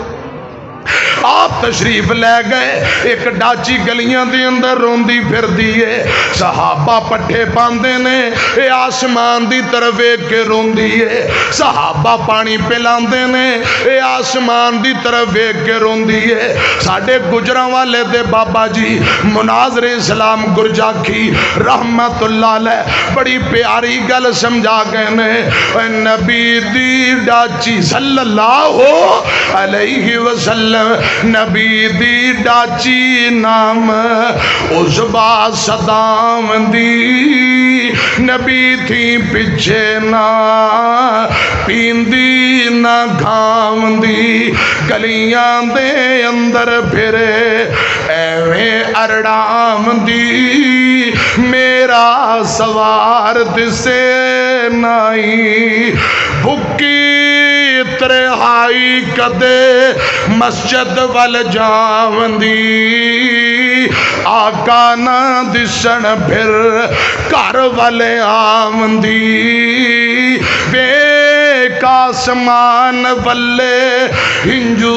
آپ تشریف لے گئے ایک ڈاچی گلیاں دے اندر روندی پھر دیئے صحابہ پٹھے پاندے نے اے آسمان دی طرف ایک کے روندیئے صحابہ پانی پلاندے نے اے آسمان دی طرف ایک کے روندیئے ساڑھے گجران والے دے بابا جی مناظر اسلام گرجاکی رحمت اللہ علیہ بڑی پیاری گل سمجھا گئے نے اے نبی دی ڈاچی صلی اللہ علیہ وسلم نبی دی ڈاچی نام عزبا صدام دی نبی تھی پچھے نہ پیندی نہ گھام دی گلیاں دے اندر پھرے ایویں ارڑام دی میرا سوار دسے نائی بھکی ترہائی کدے مسجد وال جاوندی آقا نہ دسن پھر گھر والے آوندی ویک آسمان والے ہنجو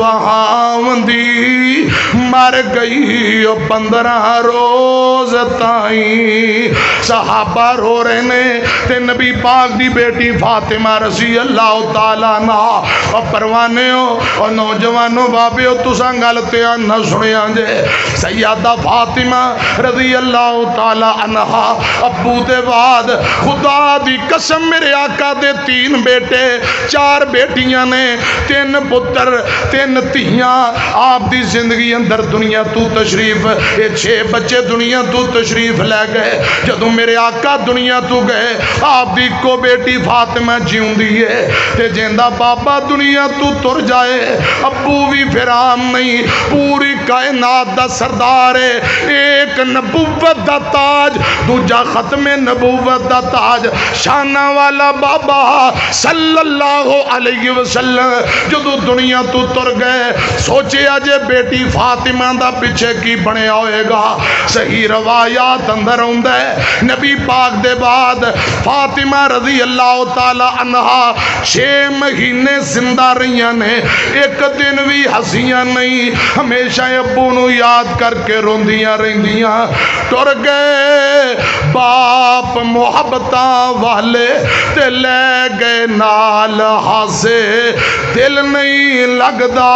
وہاوندی مر گئی 15 روز تائیں صحابہ رو رہے نے تے نبی پاک دی بیٹی فاطمہ رضی اللہ تعالیٰ عنہ اور پروانے ہو اور نوجوانوں بابے ہو تساں غلطیاں نہ سنے آنجے سیدہ فاطمہ رضی اللہ تعالیٰ عنہ ابو دے بعد خدا دی قسم میرے آقا دے 3 بیٹے 4 بیٹیاں نے 3 پتر 3 تیاں آپ دی زندگی اندر دنیا تو تشریف 6 بچے دنیا تو تشریف لے گئے جدوں میرے آقا دنیا تو گئے آپ دی کو بیٹی فاطمہ جیوں دیئے تے جیندہ بابا دنیا تو تر جائے ابو بھی پھر عام نہیں پوری کائنات دا سردار ہے ایک نبوت دا تاج دوجا ختم نبوت دا تاج شانہ والا بابا صلی اللہ علیہ وسلم جدو دنیا تو تر گئے سوچے آجے بیٹی فاطمہ دا پیچھے کی بنے ہوئے گا صحیح روایات اندر ہوندہ ہے نبی پاک دے بعد فاطمہ رضی اللہ تعالی عنہ 6 مہینے زندہ رہیاں نے ایک دن بھی ہسیاں نہیں ہمیشہ ابو نو یاد کر کے روندیاں رہندیاں ٹر گئے باپ محبتاں والے تے لے گئے نال ہاسے دل نہیں لگدا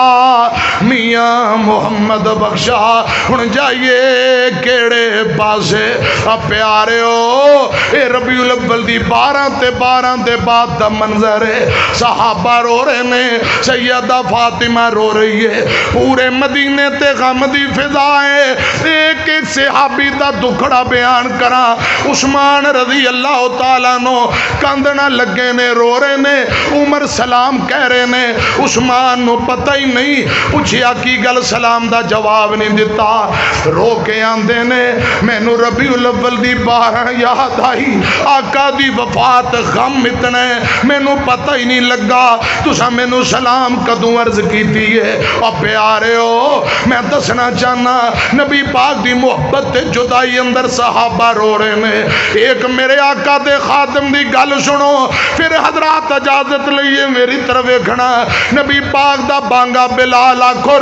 میاں محمد بخشا ہن جائیے کیڑے پاسے پیارے ہو اے ربیع الاول دی 12 دے بعد دا منظر ہے صحابہ رو رہے نے سیدہ فاطمہ رو رہی ہے پورے مدینے تے غم دی فضا ہے ایک ایک صحابی دا دکھڑا بیان کرا عثمان رضی اللہ تعالیٰ نو کندنا لگے نے رو رہے نے عمر سلام کہہ رہے نے عثمان نو پتہ ہی نہیں پوچھیا کی گل سلام دا جواب نہیں دیتا رو کے آندے نے میں نو ربیع الاول دی 12 یاد آئی آقا دی وفات غم اتنے میں نو پتہ ہی نہیں لگا تسا میں نو سلام کدوں عرض کیتی ہے اور پیارے ہو میں دسنا چاہنا نبی پاک دی محبت تے جدائی اندر صحابہ رو رہے نے ایک میرے آقا دے خادم دی گل سنو پھر حضرات اجازت لئیے میری طرف ایکھنا نبی پاک دا بانگا بلال آکھو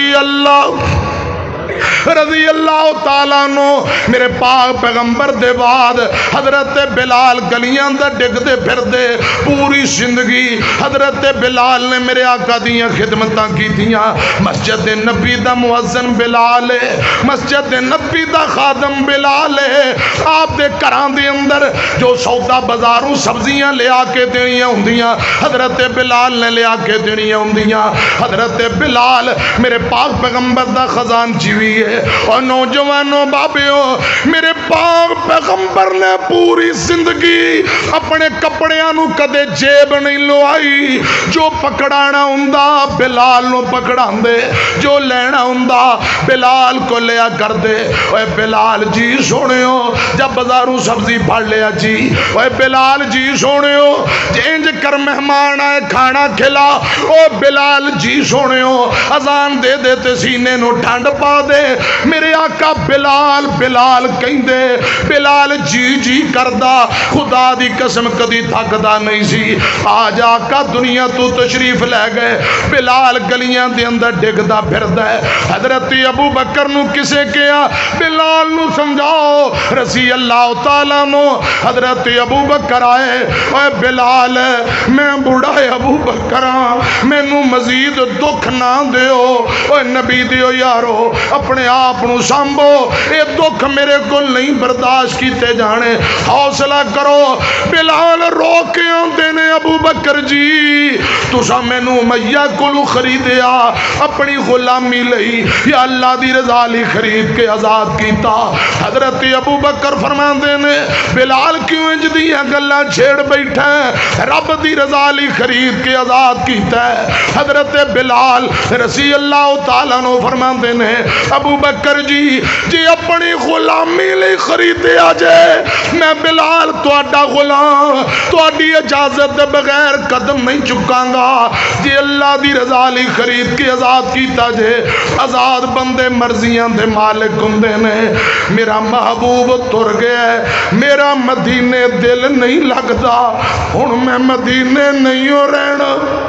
رضی اللہ تعالیٰ نو میرے پاک پیغمبر دے بعد حضرت بلال گلیاں دا ڈگ دے پھر دے پوری زندگی حضرت بلال نے میرے آقا دیاں خدمتاں کی دیاں مسجد نبی دا مؤذن بلال ہے مسجد نبی دا خادم بلال ہے آپ دے کران دے اندر جو سودا بازاروں سبزیاں لے آکے دینیاں ہوندیاں حضرت بلال نے لے آکے دینیاں ہوندیاں حضرت بلال میرے پاک پیغمبر دا خزان چیوی بھی ہے۔ اور نوجوانوں بابیوں، میرے پاک پیغمبر نے پوری زندگی اپنے کپڑیاں نو کدے جیب نہیں لوائی۔ جو پکڑانا ہوندا بلال نو پکڑان دے، جو لینا ہوندا بلال کو لیا کر دے۔ اے بلال جی سونیو، جب بازاروں سبزی پھڑ لیا جی، اے بلال جی سونیو، جینج کر مہمان آئے کھانا کھلا، او بلال جی سونیو، اذان دے دیتے سینے نو ٹھنڈ پا دے۔ میرے آقا بلال بلال کہیں دے، بلال جی جی کردہ، خدا دی قسم کدی تھکدا نہیں سی۔ آج آقا دنیا تو تشریف لے گئے، بلال گلیاں دے اندر ڈگدا پھردا ہے۔ حضرت ابو بکر نو کسے کیا بلال نو سمجھاؤ، رضی اللہ تعالیٰ نو حضرت ابو بکر آئے، اے بلال میں بوڑھا ابو بکراں، میں نو مزید دکھ نہ دیو، اے نبی دیو یارو اپنے آپ نو سامبو، اے دکھ میرے کو نہیں برداشت کیتے جانے، حوصلہ کرو۔ بلال رو کے آندے نے ابو بکر جی تسا میں نو امیہ کولو خریدیا اپنی غلامی لئی، یا اللہ دی رضا لی خرید کے آزاد کیتا۔ حضرت ابو بکر فرماندے نے بلال کیوں انج دیاں گلاں چھیڑ بیٹھا ہے، رب دی رضا لی خرید کے آزاد کیتا ہے۔ حضرت بلال رضی اللہ تعالیٰ نو فرماندے نے ابو بکر جی جی اپنی غلامی لئی خریدیا جائے، میں بلال تواڈا غلام تواڈی اجازت دے بغیر قدم نہیں چکاں گا، جی اللہ دی رضا لی خرید کے آزاد کیتا جے۔ آزاد بندے مرضیاں دے مالک ہوندے نے۔ میرا محبوب تر گیا ہے، میرا مدینے دل نہیں لگدا، ہن میں مدینے نہیں ہو رہنا،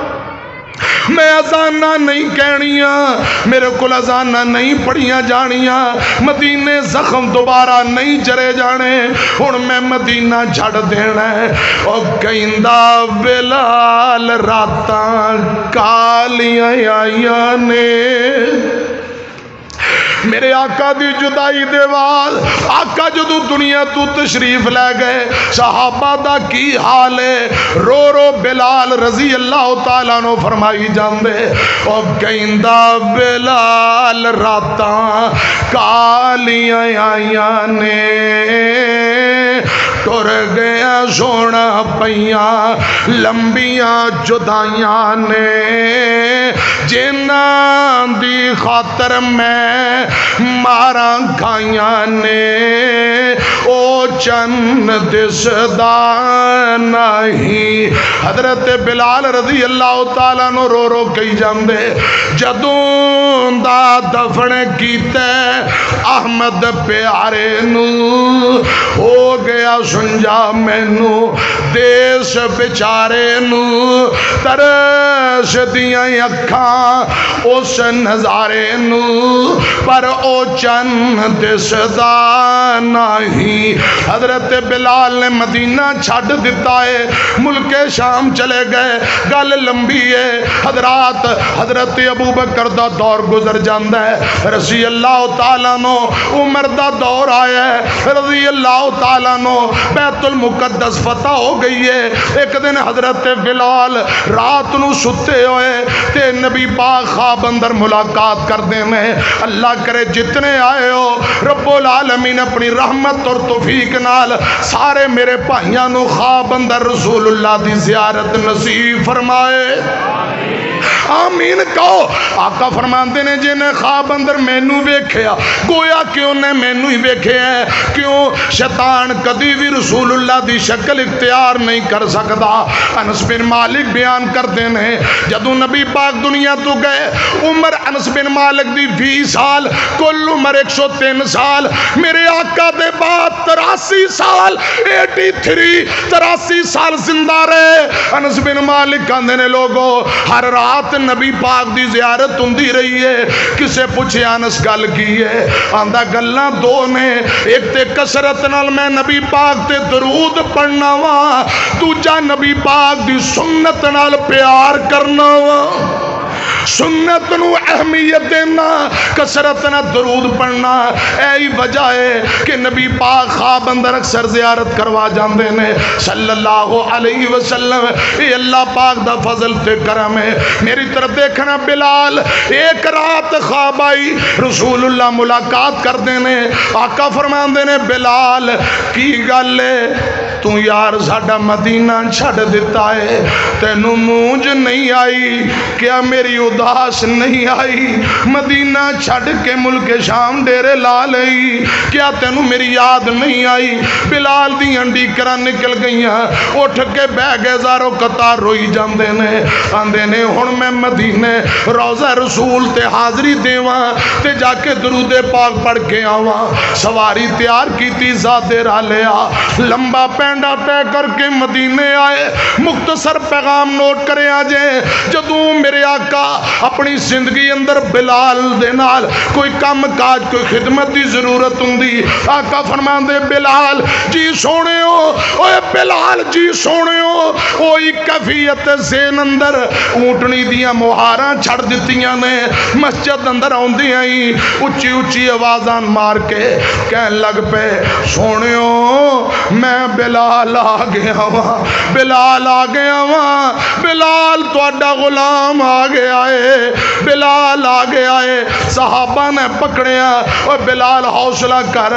میں اذانہ نہیں کہنیاں، میرے کو اذانہ نہیں پڑھیاں جانیاں، مدینے زخم دوبارہ نہیں جرے جانے، ہن میں مدینہ چھڑ دینا ہے۔ او کہندا بلال راتاں کالیاں آئیاں نے، میرے آقا دی جدائی دے بعد آقا جدو دنیا تو تشریف لے گئے، صحابہ دا کی حال ہے، رو رو بلال رضی اللہ تعالیٰ نو فرمائی جاندے، او کہندا بلال راتاں کالیاں آئیاں نے، ٹر گیا سونا پیاں لمبیاں جدائیاں نے، جنہاں دی خاطر میں ماراں کھائیاں نے، او چند دسدا نہیں۔ حضرت بلال رضی اللہ تعالیٰ نو رو رو کہی جاندے، جدوں دا دفن کیتے احمد پیارے نو، ہو گیا سنجا مینو دیس بیچارے نو، ترس دیاں اکھاں اس نظارے نو، پر او چند دسدا نہیں۔ حضرت بلال نے مدینہ چھڑ دیتا ہے، ملک شام چلے گئے، گل لمبی ہے حضرات۔ حضرت ابو بکر دا دور گزر جاندہ ہے، رضی اللہ تعالیٰ نو عمر دا دور آیا ہے، رضی اللہ تعالیٰ نو بیت المقدس فتح ہو گئی ہے۔ ایک دن حضرت بلال رات نو ستے ہوئے تے نبی پاک خواب اندر ملاقات کر دے میں، اللہ کرے جتنے آئے ہو رب العالمین اپنی رحمت اور توفیق نال سارے میرے بھائیاں نو خواب اندر رسول اللہ دی زیارت نصیب فرمائے، آمین کہو۔ آقا فرماندے نے جنہیں خواب اندر مینو ویکھیا، گویا کیوں نے مینو ہی ویکھے ہے، کیوں شیطان کدی بھی رسول اللہ دی شکل اختیار نہیں کر سکتا۔ انس بن مالک بیان کر دینے جدو نبی پاک دنیا تو گئے، عمر انس بن مالک دی 20 سال، کل عمر 103 سال، میرے آقا دے بعد 83 سال، 83 سال زندہ رہے۔ انس بن مالک کہندے نے لوگو ہر رات نبی پاک دی زیارت ہوندی رہی ہے۔ کسے پوچھے انس گل کی ہے، آندا گلاں دو نے، ایک تے کثرت نال میں نبی پاک تے درود پڑھنا وا، دوجا نبی پاک دی سنت نال پیار کرنا وا۔ سنت نو اہمیت دینا، کثرت نہ درود پڑھنا، اے وجہ ہے کہ نبی پاک خواب اندر اکثر زیارت کروا جاندے نے صلی اللہ علیہ وسلم۔ اے اللہ پاک دا فضل تے کرم ہے۔ میری طرف دیکھنا بلال، ایک رات خواب آئی، رسول اللہ ملاقات کر دینے، آقا فرمان دینے بلال کی گل ہے تو یار ساڈا مدینہ چھڑ دیتا ہے، تینو مونج نہیں آئی کیا؟ میری اداس نہیں آئی؟ مدینہ چھڑ کے ملک شام ڈیرے لا لئی، کیا تینو میری یاد نہیں آئی؟ بلال دی انڈی کرا نکل گئیاں، اٹھ کے بہ گئے زارو قطار روئی جاندے نے، آندے نے ہن میں مدینے روضہ رسول تے حاضری دیواں تے جا کے درود پاک پڑھ کے آواں۔ سواری تیار کی تھی ذاتے را لیا، لمبا پینڈا طے کر کے مدینے آئے۔ مختصر پیغام نوٹ کرے آجے، جدوں میرے آقا اپنی زندگی اندر بلال دے نال کوئی کام کاج کوئی خدمت دی ضرورت ہوندی، آقا فرمان دے بلال جی سونے ہو، اوے بلال جی سونے ہو، اوہی کیفیت زین اندر اونٹنی دیاں مہاراں چھڑ دتیاں نے، مسجد اندر آندی آئی اچھی اچھی آوازاں مار کے کہن لگ پے سونے ہو میں بلال آ گیا ہوا، بلال آ گیا ہوا، بلال تواڈا غلام آ گیا ہے، بلال آ گیا ہے۔ صحابہ نے پکڑیا اور بلال حوصلہ کر،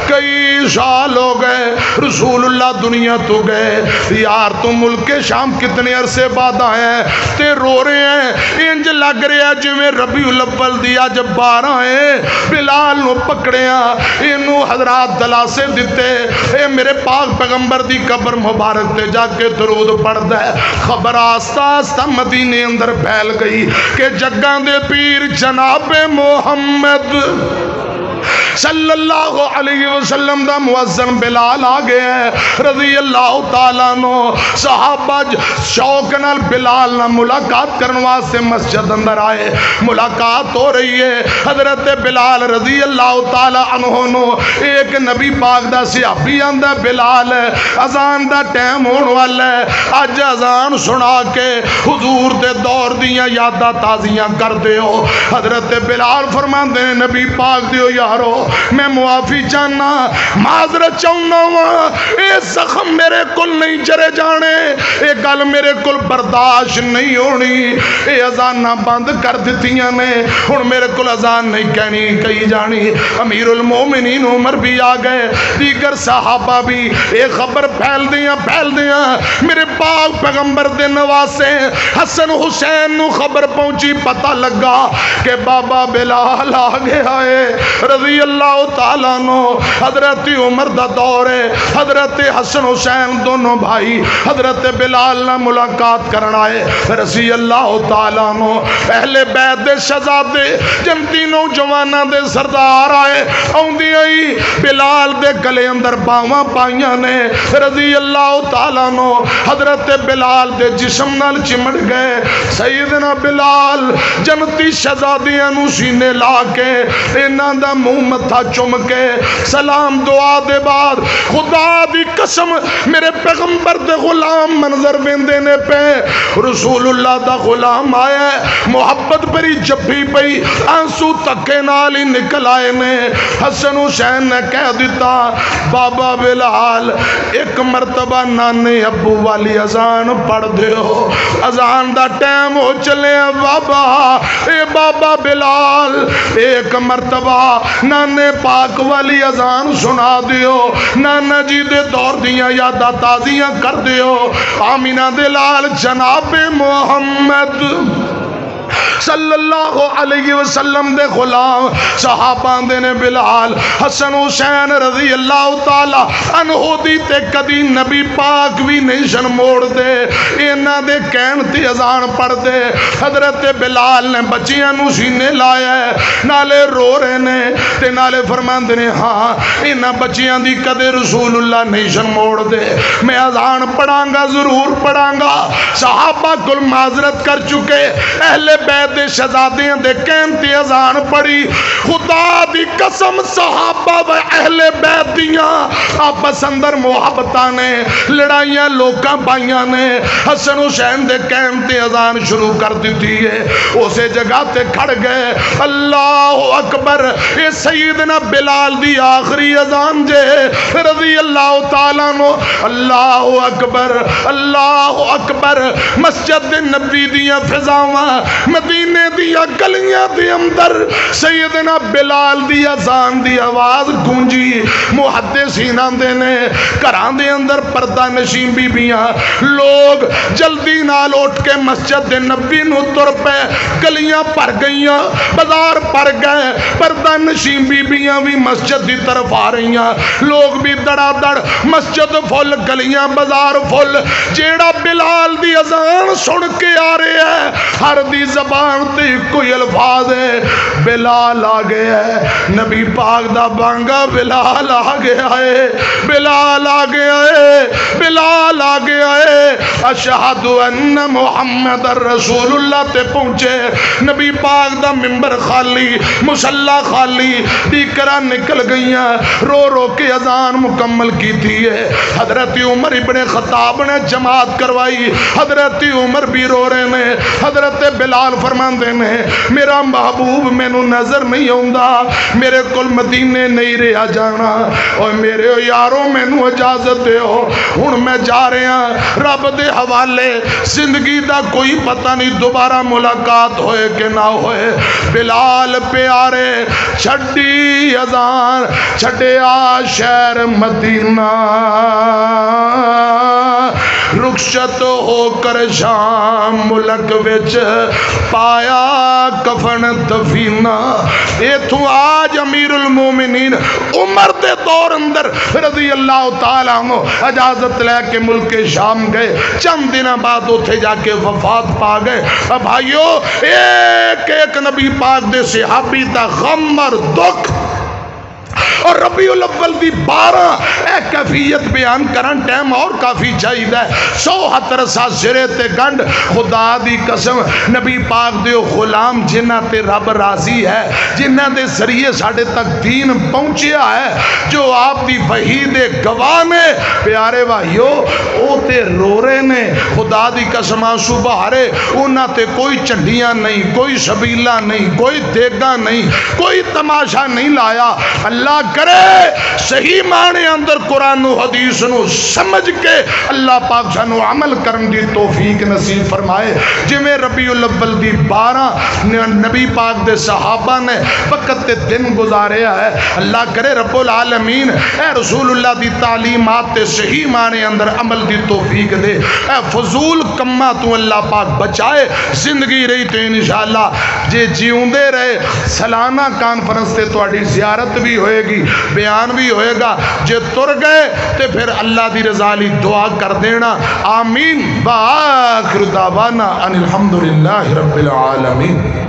کئی سال ہو گئے رسول اللہ دنیا تو گئے، یار تم ملک شام کتنے عرصے بعد آئے ہیں تے رو رہے ہیں، انج لگ رہا ہے جویں ربیع الاول دیا جب 12 ہے۔ بلال نو پکڑیا، انو حضرات دلاسے دیتے، اے میرے پاک پیغمبر دی قبر مبارک تے جا کے درود پڑھ دے۔ خبر آستہ آستہ مدینے اندر پھیل گئی کہ جگاں دے پیر جناب محمد صلی اللہ علیہ وسلم دا مؤذن بلال آ گیا ہے رضی اللہ تعالیٰ عنہ۔ صحابہ شوق نال بلال نہ ملاقات کرنے واسطے مسجد اندر آئے، ملاقات ہو رہی ہے۔ حضرت بلال رضی اللہ تعالیٰ عنہ نو ایک نبی پاک دا صحابی آندا بلال اذان دا ٹائم ہون والا ہے، اج اذان سنا کے حضور دے دور دیاں یاداں تازیاں کر دیو۔ حضرت بلال فرماندے نبی پاک دیو یارو میں معافی چاہنا، معذرت چاہنا ہوا، اے زخم میرے کل نہیں چرے جانے، اے گل میرے کل برداشت نہیں ہونی، اے اذانہ بند کر دیتیاں نے، ہن میرے کل اذان نہیں کہنی کہی جانی۔ امیر المومنین عمر بھی آ گئے، دیگر صحابہ بھی، اے خبر پھیل دیاں میرے پاک پیغمبر دے نواسے حسن حسین نو خبر پہنچی، پتہ لگا کہ بابا بلال آ گیا ہے رضی اللہ تعالیٰ عنہ۔ حضرت عمر دا دور ہے، حضرت حسن حسین دونوں بھائی حضرت بلال نہ ملاقات کرنا ہے رضی اللہ تعالیٰ عنہ۔ اہل بیت دے شہزادے جنتی نوجواناں دے سردار آئے، آوندی آئی بلال دے گلے اندر باواں پائیاں نے رضی اللہ تعالیٰ عنہ۔ حضرت بلال دے جسم نال چمڑ گئے، سیدنا بلال جنتی شہزادیاں نو سینے لا کے انہاں دا منہ متھا چم کے سلام دعا دے بعد خدا دی قسم میرے پیغمبر دے غلام منظر ویندے نے پہ رسول اللہ دا غلام آیا ہے، محبت بری جبھی پئی، آنسو تکے نال ہی نکل آئے نے۔ حسن حسین نے کہہ دیتا بابا بلال ایک مرتبہ نانے ابو والی اذان پڑھ دیو، اذان دا ٹائم ہو چلے بابا، اے بابا بلال ایک مرتبہ نانے پاک والی اذان سنا دیو، نانا جی دے دور دیاں یاداں تازیاں کر دیو۔ آمینہ دے لال جناب محمد صلی اللہ علیہ وسلم دے غلام صحابہ دے نے بلال حسن حسین رضی اللہ تعالی عنہ دی تے کدی نبی پاک بھی نہیں شن موڑ دے، انہاں دے کہن تے اذان پڑھ دے۔ حضرت بلال نے بچیاں نو سینے لایا ہے، نالے رو رہے نے تے نالے فرماندے نے ہاں انہاں بچیاں دی کدے رسول اللہ نہیں شن موڑ دے، میں اذان پڑھاں گا ضرور پڑھاں گا۔ صحابہ کل معذرت کر چکے، اہل بیت دے شہزادیاں دے کہن تے اذان پڑھی خدا دی قسم صحابہ و اہل بیت دیاں آپس اندر محبتاں نے لڑائیاں لوکاں پائیاں نے حسن حسین دے کہن تے اذان شروع کر دیتی ہے اسے جگہ تے کھڑ گئے اللہ اکبر اے سیدنا بلال دی آخری اذان جے رضی اللہ تعالیٰ نو اللہ اکبر اللہ اکبر مسجد نبی دیا فضاواں مدینے دیا گلیاں دے اندر سیدنا بلال دی اذان دی آواز گونجی محدثین آندے نے گھران دے اندر پردہ نشین بی بیاں لوگ جلدی نال اٹھ کے مسجد نبی نو تر پہ گلیاں پر گئیاں بازار پر گئے پردہ نشین بی بیاں بھی مسجد دی طرف آ رہی ہیں لوگ بھی دڑا دڑ مسجد فل گلیاں بازار فل جیڑا بلال دی اذان سن کے آ رہے ہیں ہر دی زبان تے کوئی الفاظ ہے بلال آ گیا ہے نبی پاک دا بانگا بلال آ گیا ہے بلال آ گیا ہے بلال آ گیا ہے اشہد ان محمد رسول اللہ تے پہنچے نبی پاک دا منبر خالی مصلی خالی دیکرہ نکل گئیاں رو رو کے اذان مکمل کی تھی ہے حضرت عمر ابن خطاب نے جماعت کروائی حضرت عمر بھی رو رہے ہیں حضرت بلال فرمان دینے میرا محبوب میں نو نظر نہیں ہوندہ میرے کل مدینے نہیں رہا جانا اور میرے یاروں میں نو اجازت دے ہو ہن میں جا رہے ہیں رب دے حوالے زندگی دا کوئی پتہ نہیں دوبارہ ملاقات ہوئے کہ نہ ہوئے بلال پیارے چھڑی اذان چھڑیا شہر مدینہ رخصت ہو کر شام ملک وچ پایا کفن دفینہ ایتھوں آج امیر المومنین عمر دے دور اندر رضی اللہ تعالیٰ عنہ اجازت لے کے ملک شام گئے چند دن بعد اتھے جا کے وفات پا گئے اب بھائیو ایک ایک نبی پاک دے صحابی دا غم اور دکھ اور ربیع الاول دی 12 اے کیفیت بیان کرن ٹائم اور کافی چاہیے ہے 100 ہترسا سرے تے گنڈ خدا دی قسم نبی پاک دے غلام جنہ تے رب راضی ہے جنہ دے ذریعے ساڑھے تک دین پہنچیا ہے جو آپ دی وحی دے گواہ نے پیارے بھائیو او تے رو رہے نے خدا دی قسم آنسو بہارے انہاں تے کوئی چنڈیاں نہیں کوئی شبیلہ نہیں کوئی دیگاں نہیں کوئی تماشا نہیں لایا اللہ کرے صحیح معنی اندر قرآن و حدیث نو سمجھ کے اللہ پاک سانو عمل کرن دی توفیق نصیب فرمائے جی میں ربیع الاول دی 12 نبی پاک دے صحابہ نے وقت تے دن گزارے ہے اللہ کرے رب العالمین اے رسول اللہ دی تعلیمات تے صحیح معنی اندر عمل دی توفیق دے اے فضول کما تو اللہ پاک بچائے زندگی رہی تے انشاءاللہ جے جیوں دے رہے سالانہ کانفرنس تے تواڈی زیارت بھی ہوئے گی بیان بھی ہوئے گا جے تر گئے تے پھر اللہ دی رضا لی دعا کر دینا آمین وآخر دعوانا ان الحمدللہ رب العالمین